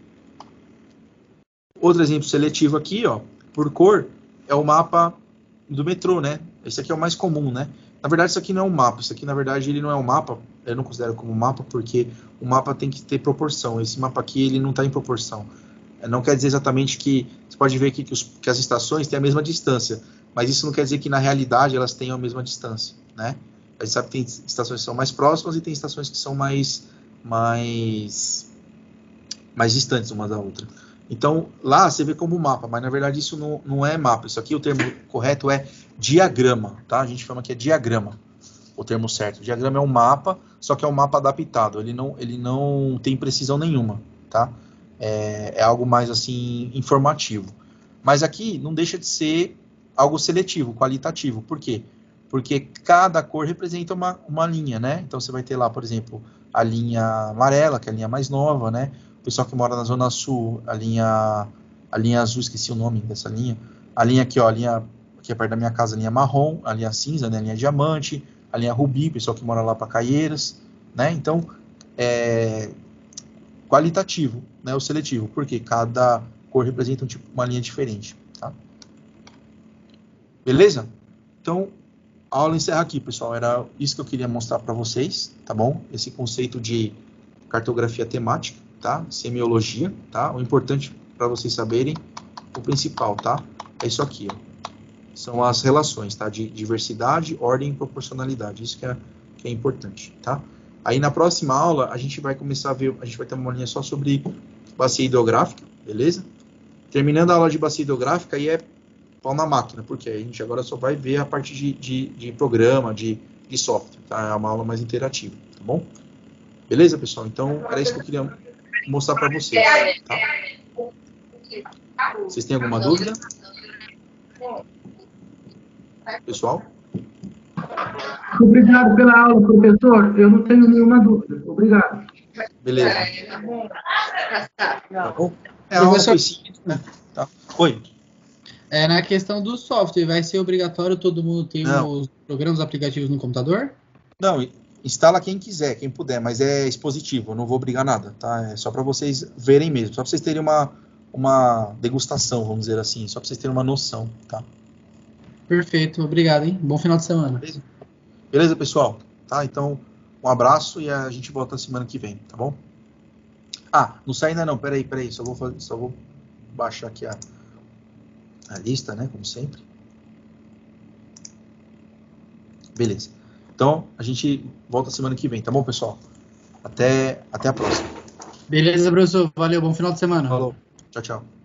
Outro exemplo seletivo aqui, ó, por cor, é o mapa do metrô, né? Esse aqui é o mais comum, né? Na verdade, isso aqui não é um mapa. Isso aqui, na verdade, ele não é um mapa. Eu não considero como mapa, porque o mapa tem que ter proporção. Esse mapa aqui, ele não está em proporção. Não quer dizer exatamente que... Você pode ver aqui que as estações têm a mesma distância, mas isso não quer dizer que, na realidade, elas tenham a mesma distância, né? A gente sabe que tem estações que são mais próximas e tem estações que são mais distantes uma da outra. Então, lá você vê como mapa, mas na verdade isso não é mapa. Isso aqui, o termo correto é diagrama, tá? A gente chama que é diagrama, o termo certo. O diagrama é um mapa, só que é um mapa adaptado. Ele não tem precisão nenhuma, tá? É algo mais, assim, informativo. Mas aqui não deixa de ser algo seletivo, qualitativo. Por quê? Porque cada cor representa uma linha, né? Então, você vai ter lá, por exemplo, a linha amarela, que é a linha mais nova, né? O pessoal que mora na Zona Sul, a linha azul, esqueci o nome dessa linha. A linha aqui, ó, a linha aqui é perto da minha casa, a linha marrom, a linha cinza, né, a linha diamante, a linha rubi, pessoal que mora lá para Caieiras, né? Então, qualitativo, né, o seletivo, porque cada cor representa uma linha diferente, tá? Beleza? Então, a aula encerra aqui, pessoal. Era isso que eu queria mostrar para vocês, tá bom? Esse conceito de cartografia temática, tá? Semiologia, tá? O importante para vocês saberem, o principal, tá? É isso aqui, ó. São as relações, tá? De diversidade, ordem e proporcionalidade. Isso que é importante, tá? Aí na próxima aula a gente vai começar a ver, a gente vai ter uma linha só sobre bacia hidrográfica, beleza? Terminando a aula de bacia hidrográfica, aí é pau na máquina, porque a gente agora só vai ver a parte de programa, de software, tá? É uma aula mais interativa, tá bom? Beleza, pessoal? Então, era isso que eu queria mostrar para vocês, tá? Vocês têm alguma dúvida? Pessoal? Obrigado pela aula, professor. Eu não tenho nenhuma dúvida. Obrigado. Beleza. Tá bom? A aula foi simples, né? Tá. Oi. Na questão do software, vai ser obrigatório todo mundo ter os programas aplicativos no computador? Não, instala quem quiser, quem puder, mas é expositivo, eu não vou obrigar nada, tá? É só para vocês verem mesmo, só para vocês terem uma degustação, vamos dizer assim, só para vocês terem uma noção, tá? Perfeito, obrigado, hein? Bom final de semana. Beleza, pessoal? Tá? Então, um abraço e a gente volta semana que vem, tá bom? Ah, não sai ainda não, peraí, só vou baixar aqui a lista, né, como sempre. Beleza. Então, a gente volta semana que vem, tá bom, pessoal? Até a próxima. Beleza, professor. Valeu, bom final de semana. Falou. Tchau, tchau.